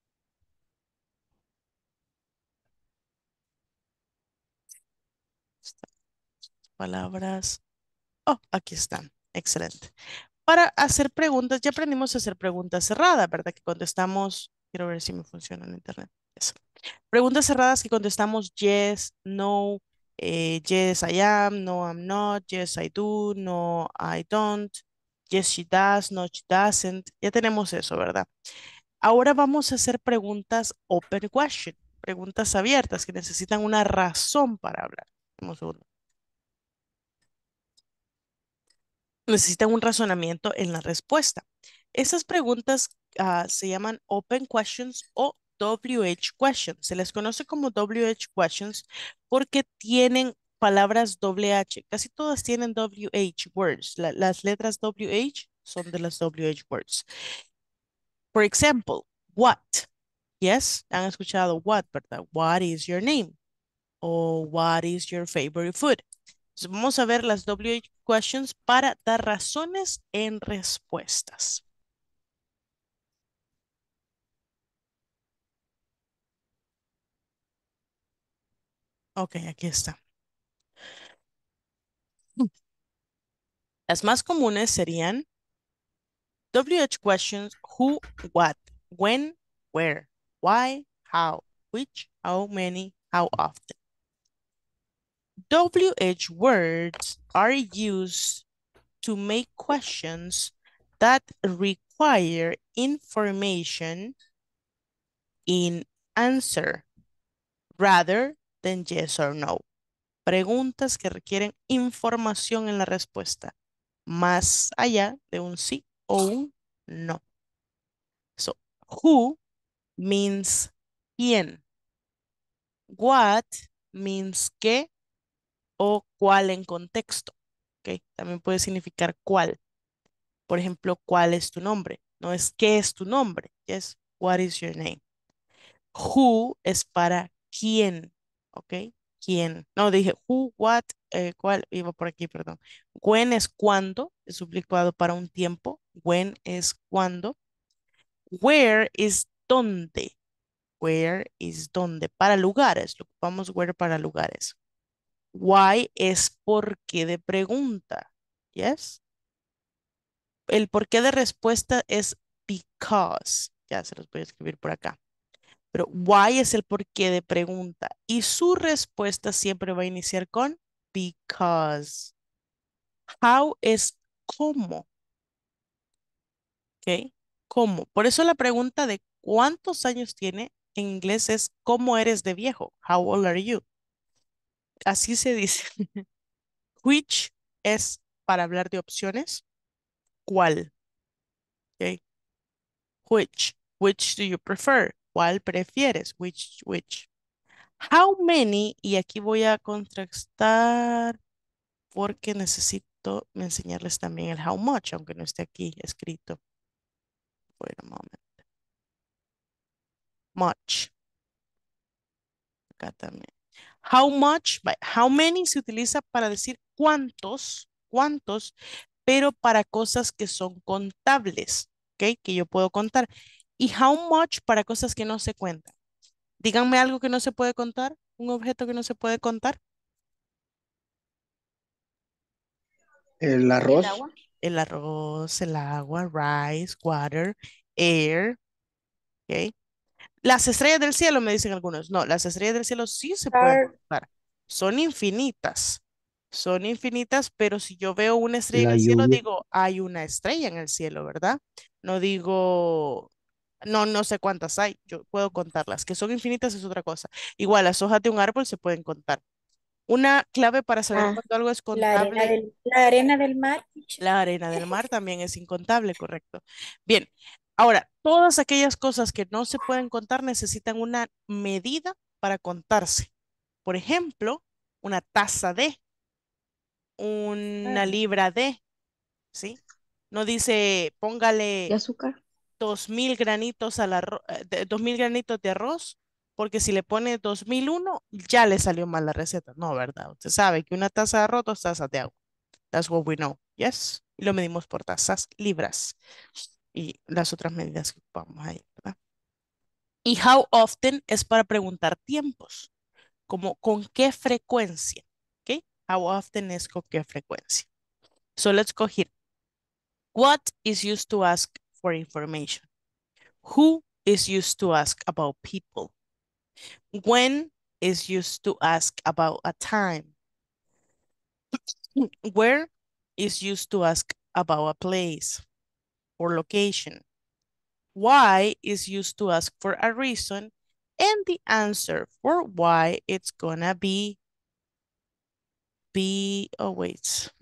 Estas palabras. Oh, aquí están. Excelente. Para hacer preguntas, ya aprendimos a hacer preguntas cerradas, ¿verdad? Que contestamos, quiero ver si me funciona en internet. Eso. Preguntas cerradas que contestamos yes, no, yes I am, no I'm not, yes I do, no I don't, yes she does, no she doesn't. Ya tenemos eso, ¿verdad? Ahora vamos a hacer preguntas open question, preguntas abiertas que necesitan una razón para hablar. Dame un segundo. Necesitan un razonamiento en la respuesta. Esas preguntas se llaman open questions o WH questions. Se les conoce como WH questions porque tienen palabras WH. Casi todas tienen WH words. Las letras WH son de las WH words. For example, what? Yes, han escuchado what, ¿verdad? What is your name? O what is your favorite food? Entonces, vamos a ver las WH questions para dar razones en respuestas. Ok, aquí está. Las más comunes serían WH questions who, what, when, where. Why, how, which, how many, how often. WH words are used to make questions that require information in answer rather than yes or no. Preguntas que requieren información en la respuesta, más allá de un sí o un no. So, who means quién. What means qué o cuál en contexto. Okay. También puede significar cuál. Por ejemplo, ¿cuál es tu nombre? No es ¿qué es tu nombre? Yes, what is your name? Who es para quién, ¿ok? ¿Quién? No, dije who, what, cuál, iba por aquí, perdón. When es cuándo, es suplicado para un tiempo. When es cuándo. Where es dónde. Where is dónde. Para lugares, lo ocupamos where para lugares. Why es por qué de pregunta. Yes. El por qué de respuesta es because. Ya se los voy a escribir por acá. Pero why es el por qué de pregunta. Y su respuesta siempre va a iniciar con because. How es cómo. ¿Ok? ¿Cómo? Por eso la pregunta de cuántos años tiene en inglés es ¿cómo eres de viejo? How old are you? Así se dice. Which es para hablar de opciones. ¿Cuál? ¿Ok? Which do you prefer? ¿Cuál prefieres? Which. How many, y aquí voy a contrastar porque necesito enseñarles también el how much, aunque no esté aquí escrito. Wait a moment. Much. Acá también. How much, how many se utiliza para decir cuántos, pero para cosas que son contables, ¿ok? Que yo puedo contar. Y how much para cosas que no se cuentan. Díganme algo que no se puede contar, un objeto que no se puede contar. El ¿El arroz, agua? El arroz, el agua, rice, water, air, ¿ok? Las estrellas del cielo, me dicen algunos. No, las estrellas del cielo sí se pueden Star. contar. Son infinitas. Son infinitas, pero si yo veo una estrella en La el cielo, lluvia, digo, hay una estrella en el cielo, ¿verdad? No digo, no sé cuántas hay. Yo puedo contarlas. Que son infinitas es otra cosa. Igual, las hojas de un árbol se pueden contar. Una clave para saber Ah, cuándo algo es la contable. arena del mar. La arena del mar también es incontable, correcto. Bien, ahora, todas aquellas cosas que no se pueden contar necesitan una medida para contarse. Por ejemplo, una taza de, una Ah, libra de, ¿sí? No dice ¿De póngale azúcar? 2000 granitos al arroz, 2000 granitos de arroz, porque si le pone 2001, ya le salió mal la receta. No, ¿verdad? Usted sabe que una taza de arroz, 2 tazas de agua. That's what we know. Yes. Y lo medimos por tazas, libras. Y las otras medidas que ocupamos ahí, ¿verdad? Y how often es para preguntar tiempos, como con qué frecuencia. ¿Ok? How often es con qué frecuencia. So let's go here. What is used to ask for information? Who is used to ask about people? When is used to ask about a time? Where is used to ask about a place or location? Why is used to ask for a reason, and the answer for why it's gonna oh wait,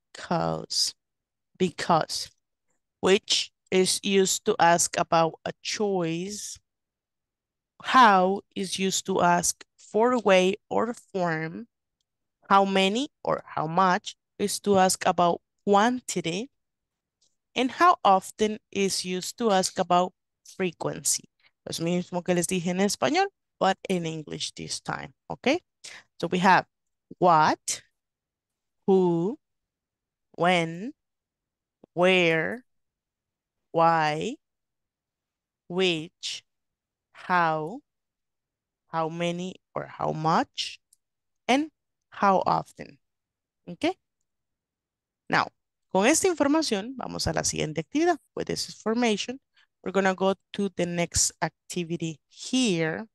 because, which is used to ask about a choice. How is used to ask for way or form. How many or how much is to ask about quantity. And how often is used to ask about frequency. Lo mismo que les dije en español, but in English this time, okay? So we have what, who, when, where, why, which, how many or how much, and how often, okay? Now, con esta información, vamos a la siguiente actividad. With this information, We're gonna go to the next activity here.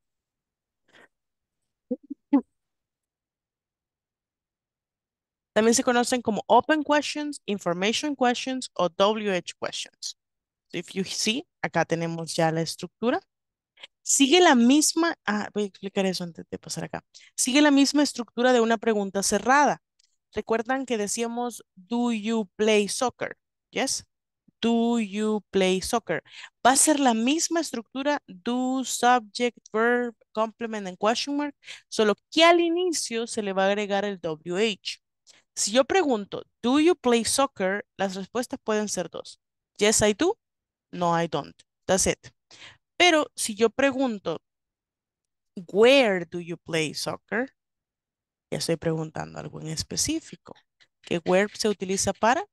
También se conocen como open questions, information questions o WH questions. So if you see, acá tenemos ya la estructura. Sigue la misma, voy a explicar eso antes de pasar acá. Sigue la misma estructura de una pregunta cerrada. Recuerdan que decíamos, do you play soccer? Yes. Do you play soccer? Va a ser la misma estructura, do, subject, verb, complement and question mark, solo que al inicio se le va a agregar el WH. Si yo pregunto, do you play soccer? Las respuestas pueden ser dos. Yes, I do. No, I don't. That's it. Pero si yo pregunto, where do you play soccer? Ya estoy preguntando algo en específico. ¿Qué where se utiliza para?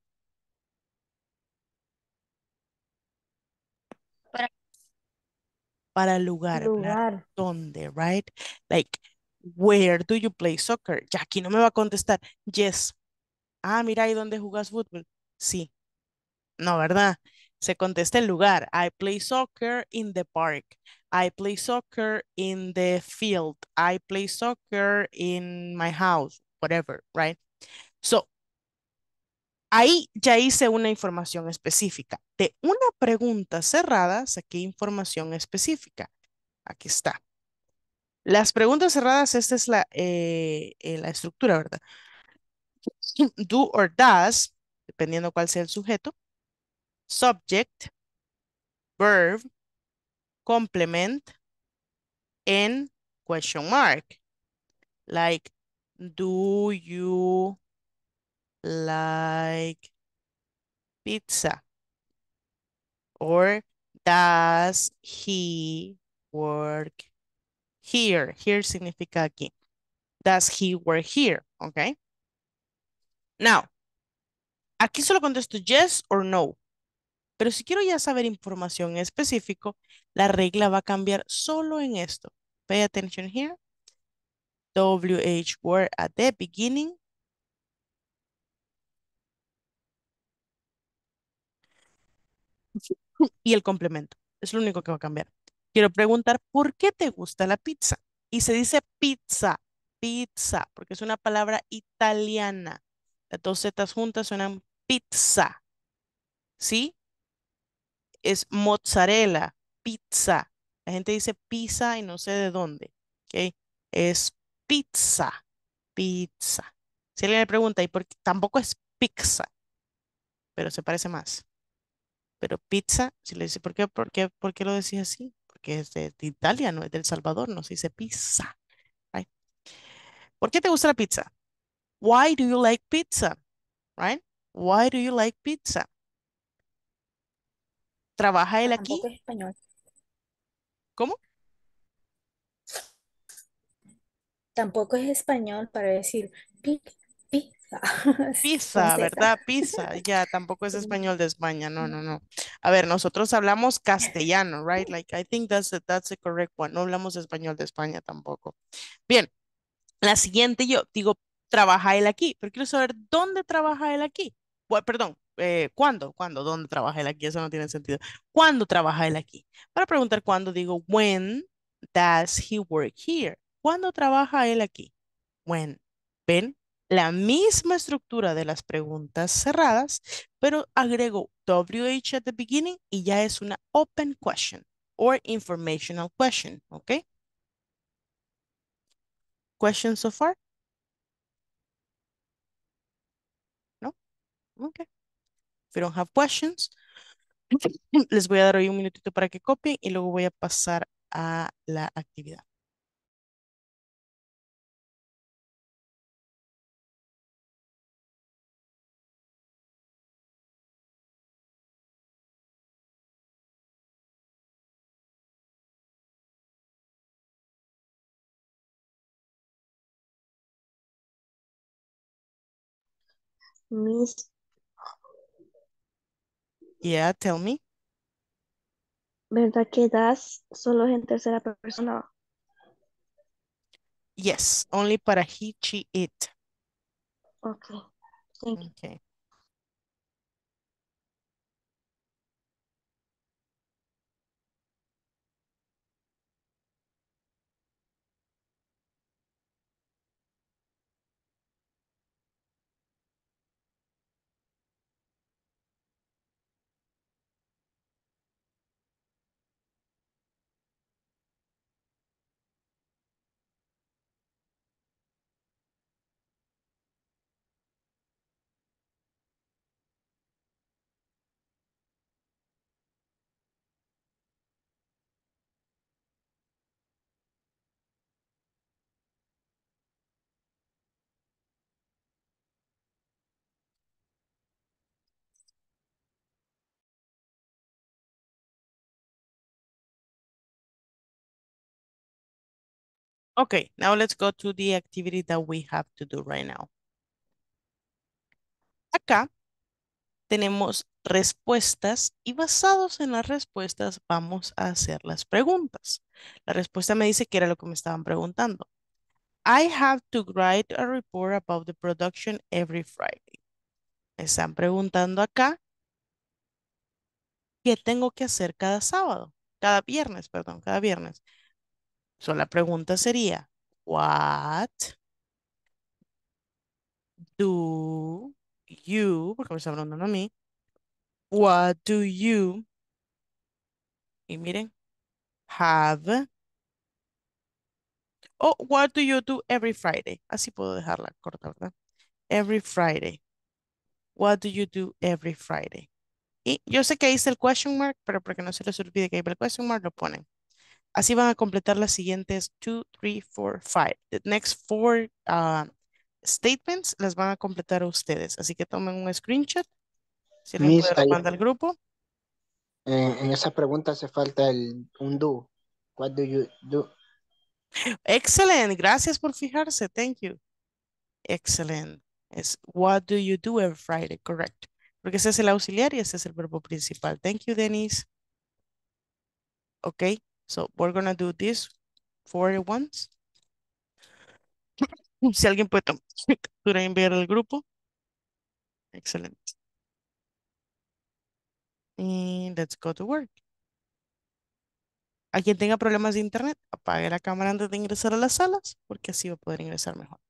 Para lugar, hablar dónde, right? Like, where do you play soccer? Ya aquí no me va a contestar. Yes. Mira, ¿y dónde jugas fútbol? Sí. No, ¿verdad? Se contesta el lugar. I play soccer in the park. I play soccer in the field. I play soccer in my house. Whatever, right? So, ahí ya hice una información específica. De una pregunta cerrada, saqué información específica. Aquí está. Las preguntas cerradas, esta es la estructura, ¿verdad? Do or does, dependiendo cuál sea el sujeto. Subject, verb, complement, and question mark. Like, do you like pizza? Or does he work here? Here significa aquí. Does he work here? Okay. Now, aquí solo contesto yes or no. Pero si quiero ya saber información en específico, la regla va a cambiar solo en esto. Pay attention here. WH word at the beginning. Y el complemento. Es lo único que va a cambiar. Quiero preguntar, ¿por qué te gusta la pizza? Y se dice pizza, pizza, porque es una palabra italiana. Las dos zetas juntas suenan pizza. ¿Sí? Es mozzarella, pizza. La gente dice pizza y no sé de dónde. ¿Ok? Es pizza, pizza. Si alguien le pregunta, ¿y por qué? Tampoco es pizza, pero se parece más. Pero pizza, si le dice, ¿por qué lo decís así? Porque es de Italia, no es de El Salvador, no se dice pizza. Right? ¿Por qué te gusta la pizza? Why do you like pizza? Right? Why do you like pizza? ¿Trabaja él aquí? Tampoco es español. ¿Cómo? Tampoco es español para decir pizza. Con Pizza, Z. ¿verdad? Pizza. Ya, tampoco es español de España. No, no, no. A ver, nosotros hablamos castellano, right? Like, I think that's the correct one. No hablamos español de España tampoco. Bien, la siguiente yo digo, ¿trabaja él aquí? Pero quiero saber dónde trabaja él aquí. Perdón, ¿cuándo? ¿Cuándo? ¿Dónde trabaja él aquí? Eso no tiene sentido. ¿Cuándo trabaja él aquí? Para preguntar cuándo digo, when does he work here? ¿Cuándo trabaja él aquí? When. ¿Ven? La misma estructura de las preguntas cerradas, pero agrego WH at the beginning y ya es una open question or informational question, ¿ok? Questions so far? No? Ok. If you don't have questions, les voy a dar hoy un minutito para que copien y luego voy a pasar a la actividad. Miss, Yeah, tell me. ¿verdad que das solo es en tercera persona? Yes, only para he, she, it. Okay, thank you. Okay. Okay, now let's go to the activity that we have to do right now. Acá tenemos respuestas y basados en las respuestas vamos a hacer las preguntas. La respuesta me dice que era lo que me estaban preguntando. I have to write a report about the production every Friday. Me están preguntando acá qué tengo que hacer cada sábado, cada viernes, perdón, cada viernes. So, la pregunta sería, what do you, porque me está preguntando a mí, what do you, y miren, have, oh, what do you do every Friday? Así puedo dejarla corta, ¿verdad? Every Friday. What do you do every Friday? Y yo sé que ahí está el question mark, pero para que no se les olvide que ahí va el question mark, lo ponen. Así van a completar las siguientes 2, 3, 4, 5. The next 4 statements las van a completar ustedes. Así que tomen un screenshot. Si alguien Miss, puede lo manda al grupo. en esa pregunta hace falta un do. What do you do? Excellent. Gracias por fijarse. Thank you. Excellent. Es what do you do every Friday? Correct. Porque ese es el auxiliar y ese es el verbo principal. Thank you, Denise. Okay. So we're going to do this 4 ones. Si alguien puede tomar captura y enviar al grupo. Excelente. Y let's go to work. A quien tenga problemas de internet, apague la cámara antes de ingresar a las salas, porque así va a poder ingresar mejor.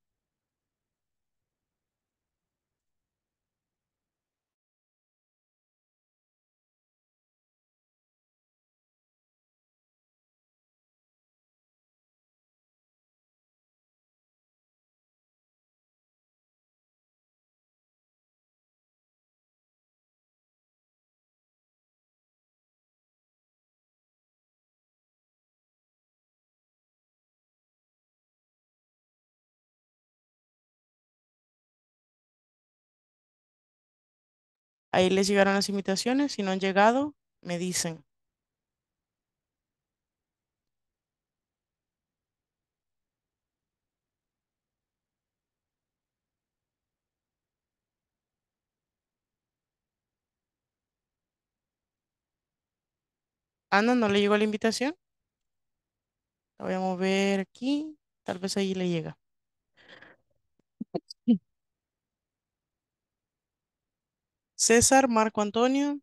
Ahí les llegaron las invitaciones. Si no han llegado, me dicen. Ana, ¿no le llegó la invitación? La voy a mover aquí. Tal vez ahí le llega. César, Marco Antonio.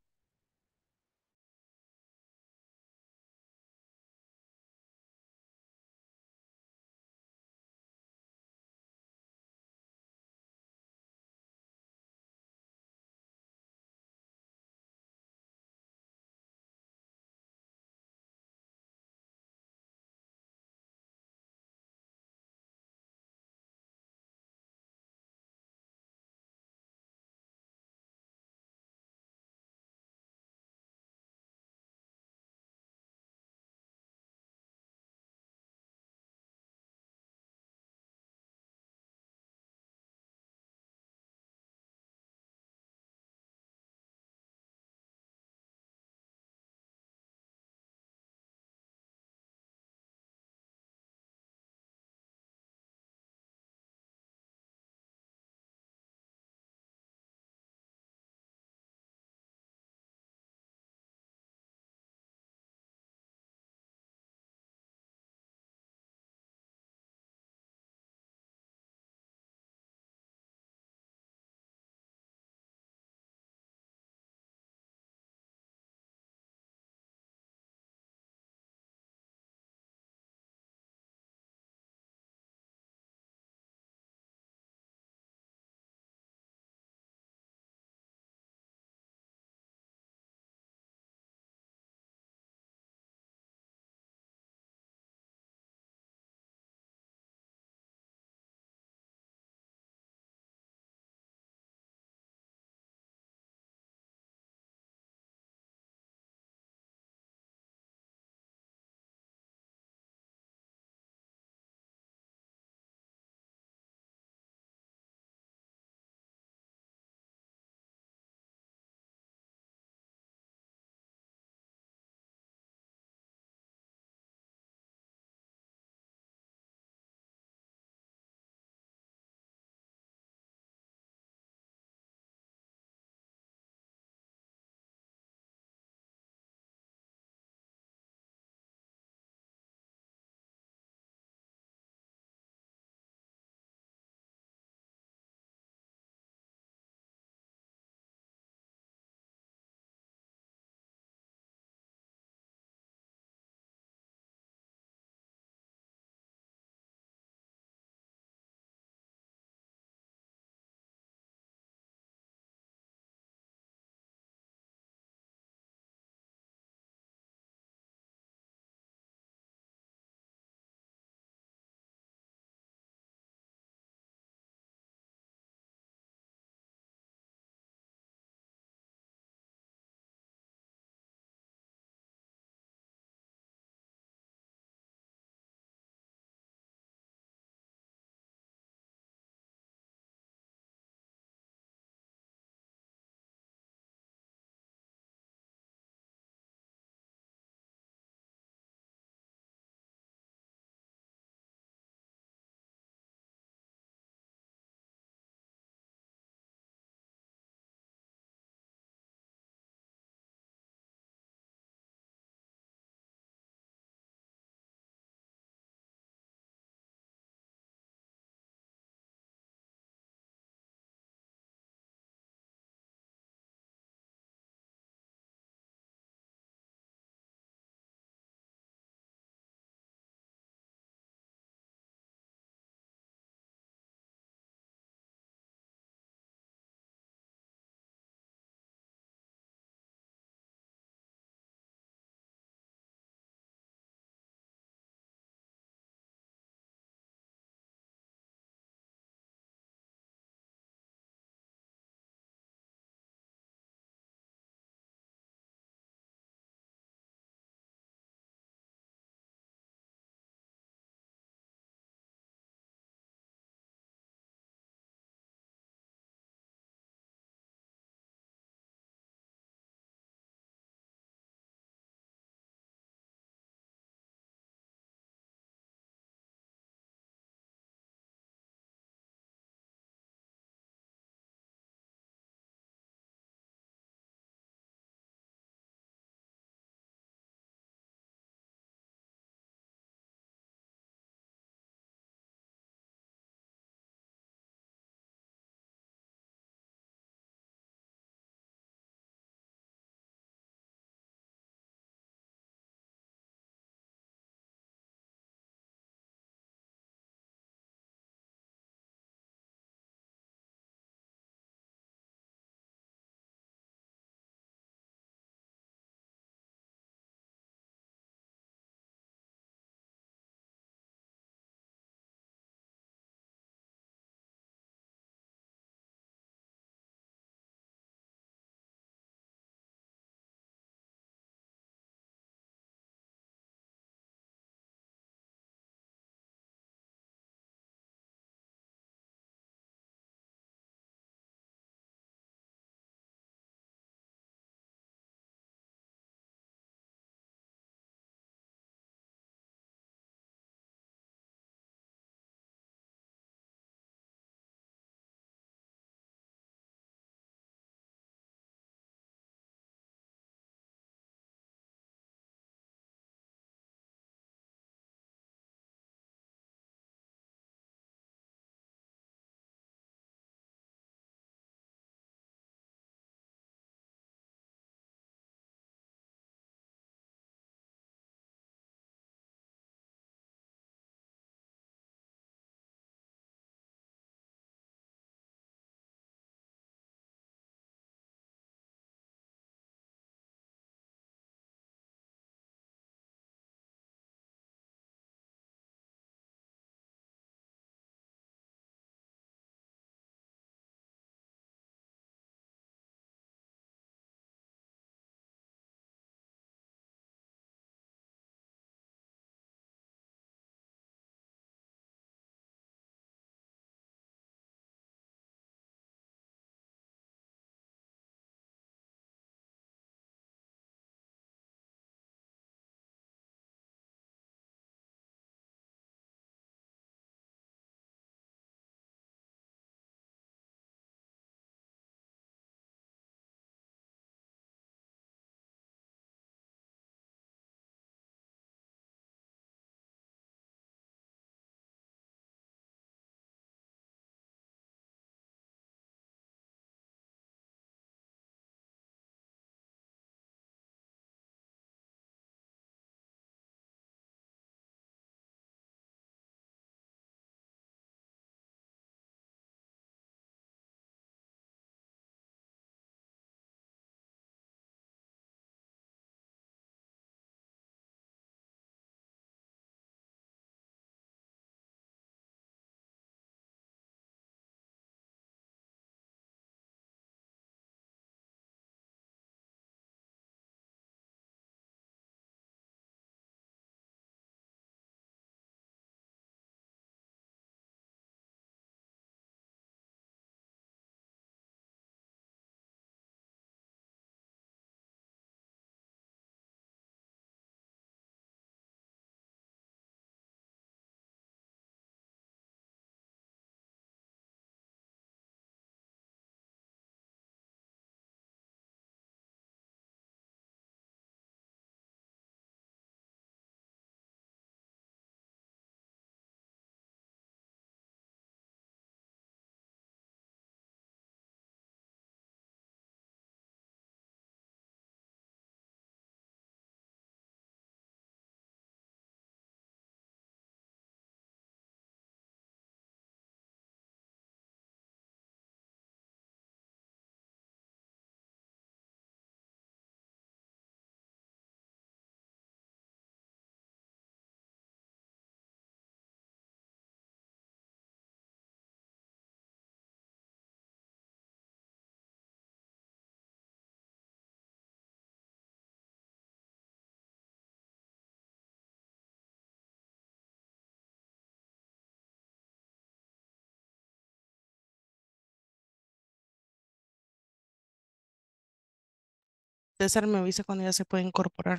César me avisa cuando ya se puede incorporar.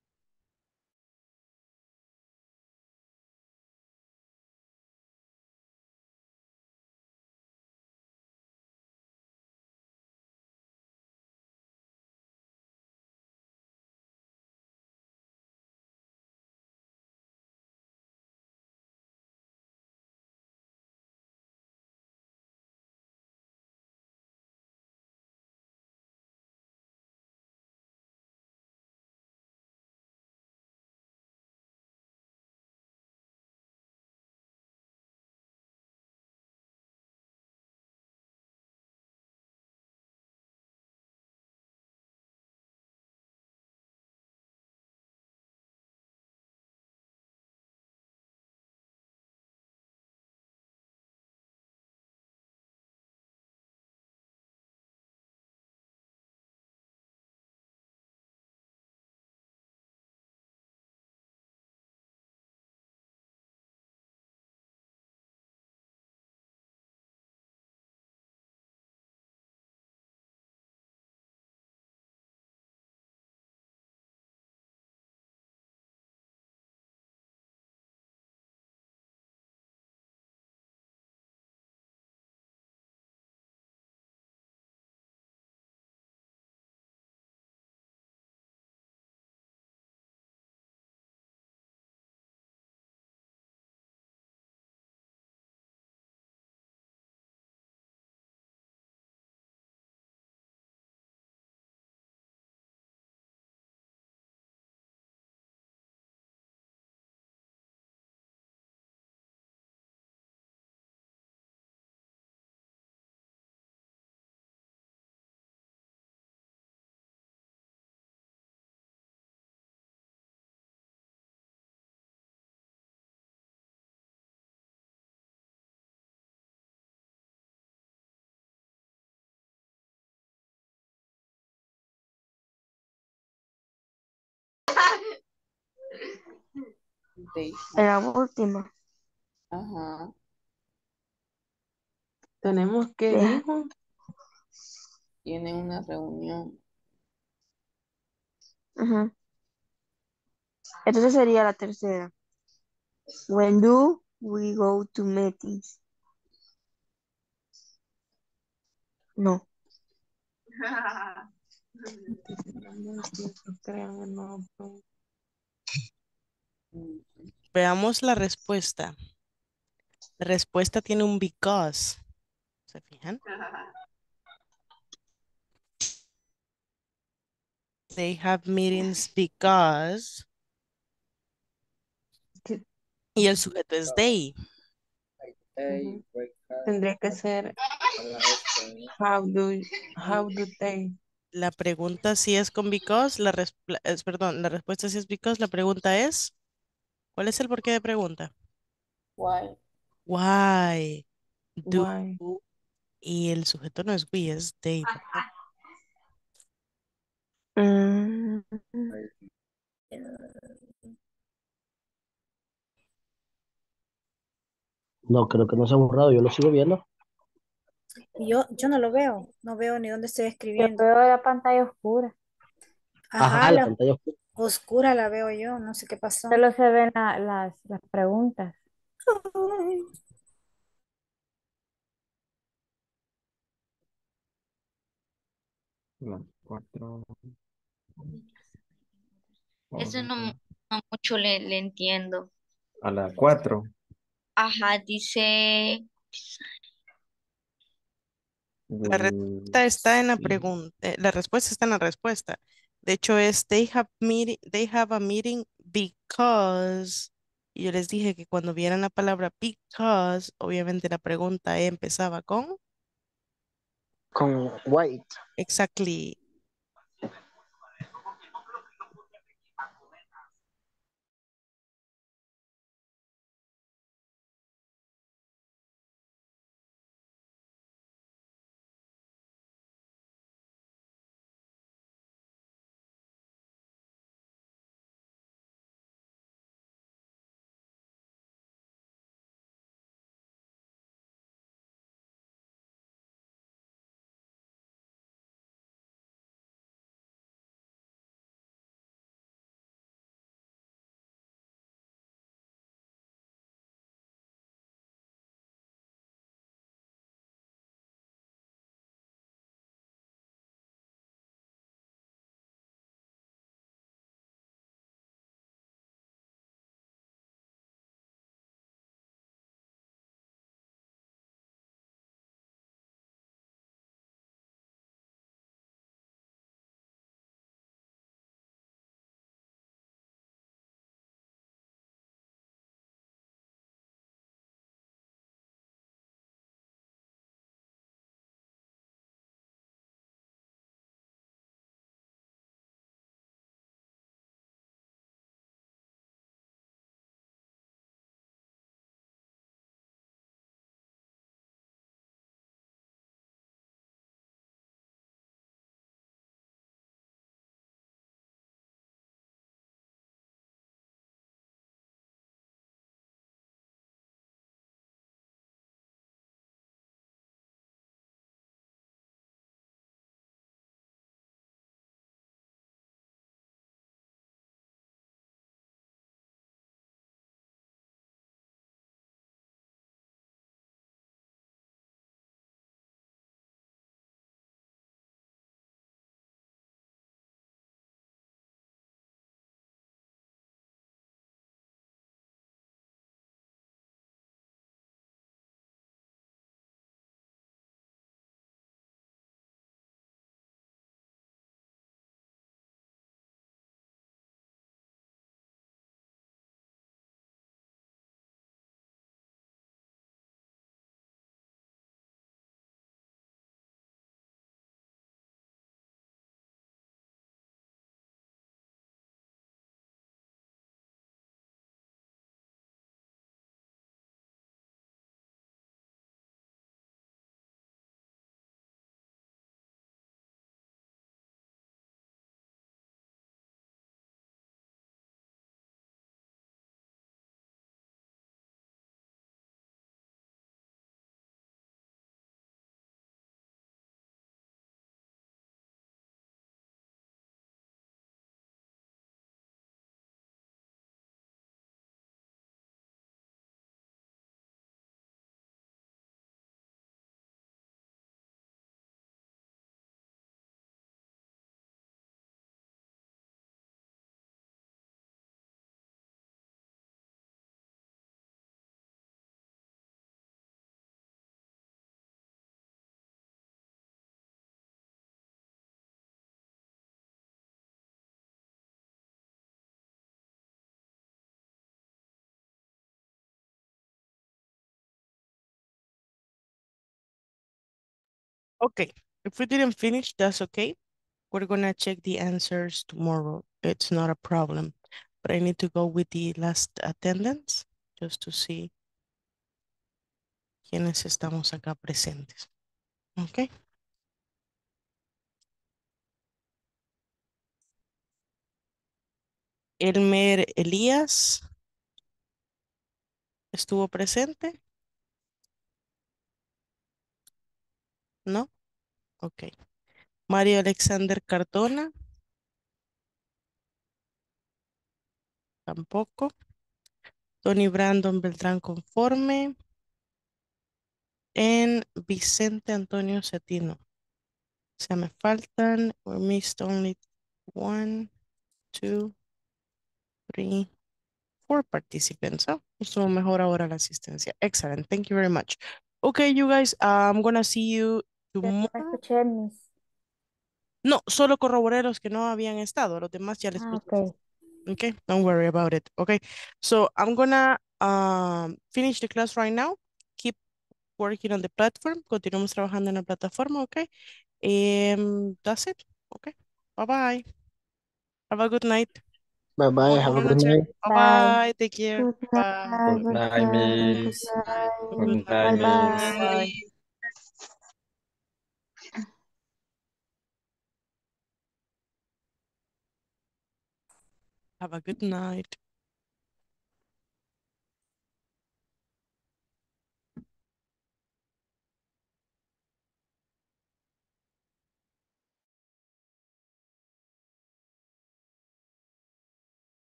They En la última. Ajá. Tenemos que, Deja. dijo, tienen una reunión. Ujú. Entonces sería la tercera. When do we go to meetings? No. Veamos la respuesta. La respuesta tiene un because. ¿Se fijan? They have meetings because. Y el sujeto es they. Ujú. Tendría que ser how do they. La pregunta si es con because, perdón, la respuesta si es because, la pregunta es, ¿cuál es el porqué de pregunta? Why? Why do, Why? y el sujeto no es we, es they, ¿verdad? Mm, No, creo que no se ha borrado, yo lo sigo viendo. Yo no lo veo, no veo ni dónde estoy Yo escribiendo. veo la pantalla oscura. Ajá, Ajá, la la pantalla oscura. oscura la veo yo, no sé qué pasó. Solo se ven las preguntas. Ay, Las 4. Eso no mucho le entiendo. A las 4. Ajá, dice, La respuesta está en la pregunta, la respuesta está en la respuesta. De hecho es they have a meeting because, y yo les dije que cuando vieran la palabra because, obviamente la pregunta empezaba con Con white. exactly. Okay, if we didn't finish, that's okay. We're gonna check the answers tomorrow. It's not a problem. But I need to go with the last attendance just to see quiénes estamos acá presentes. Okay. Elmer Elías estuvo presente. ¿No? Ok. Mario Alexander Cardona. Tampoco. Tony Brandon Beltrán Conforme. En Vicente Antonio Cetino. O sea, me faltan. We missed only 1, 2, 3, 4 participants. Oh, estuvo mejor ahora la asistencia. Excellent. Thank you very much. Okay, you guys, I'm gonna see you No tomorrow. escuché, Miss. No, solo corroboré los que no habían estado. Los demás ya les puse. Ok. Okay, don't worry about it. Okay, so I'm gonna finish the class right now. Keep working on the platform. Continuamos trabajando en la plataforma, okay? That's it. Okay, bye bye. Have a good night. Bye bye. Have a Buenas good noches. night. Bye Bye. bye. Take care. Good Bye. night, Good good night, night, good Miss. night. Good Good night, Bye night. Miss. bye. Bye. Have a good night.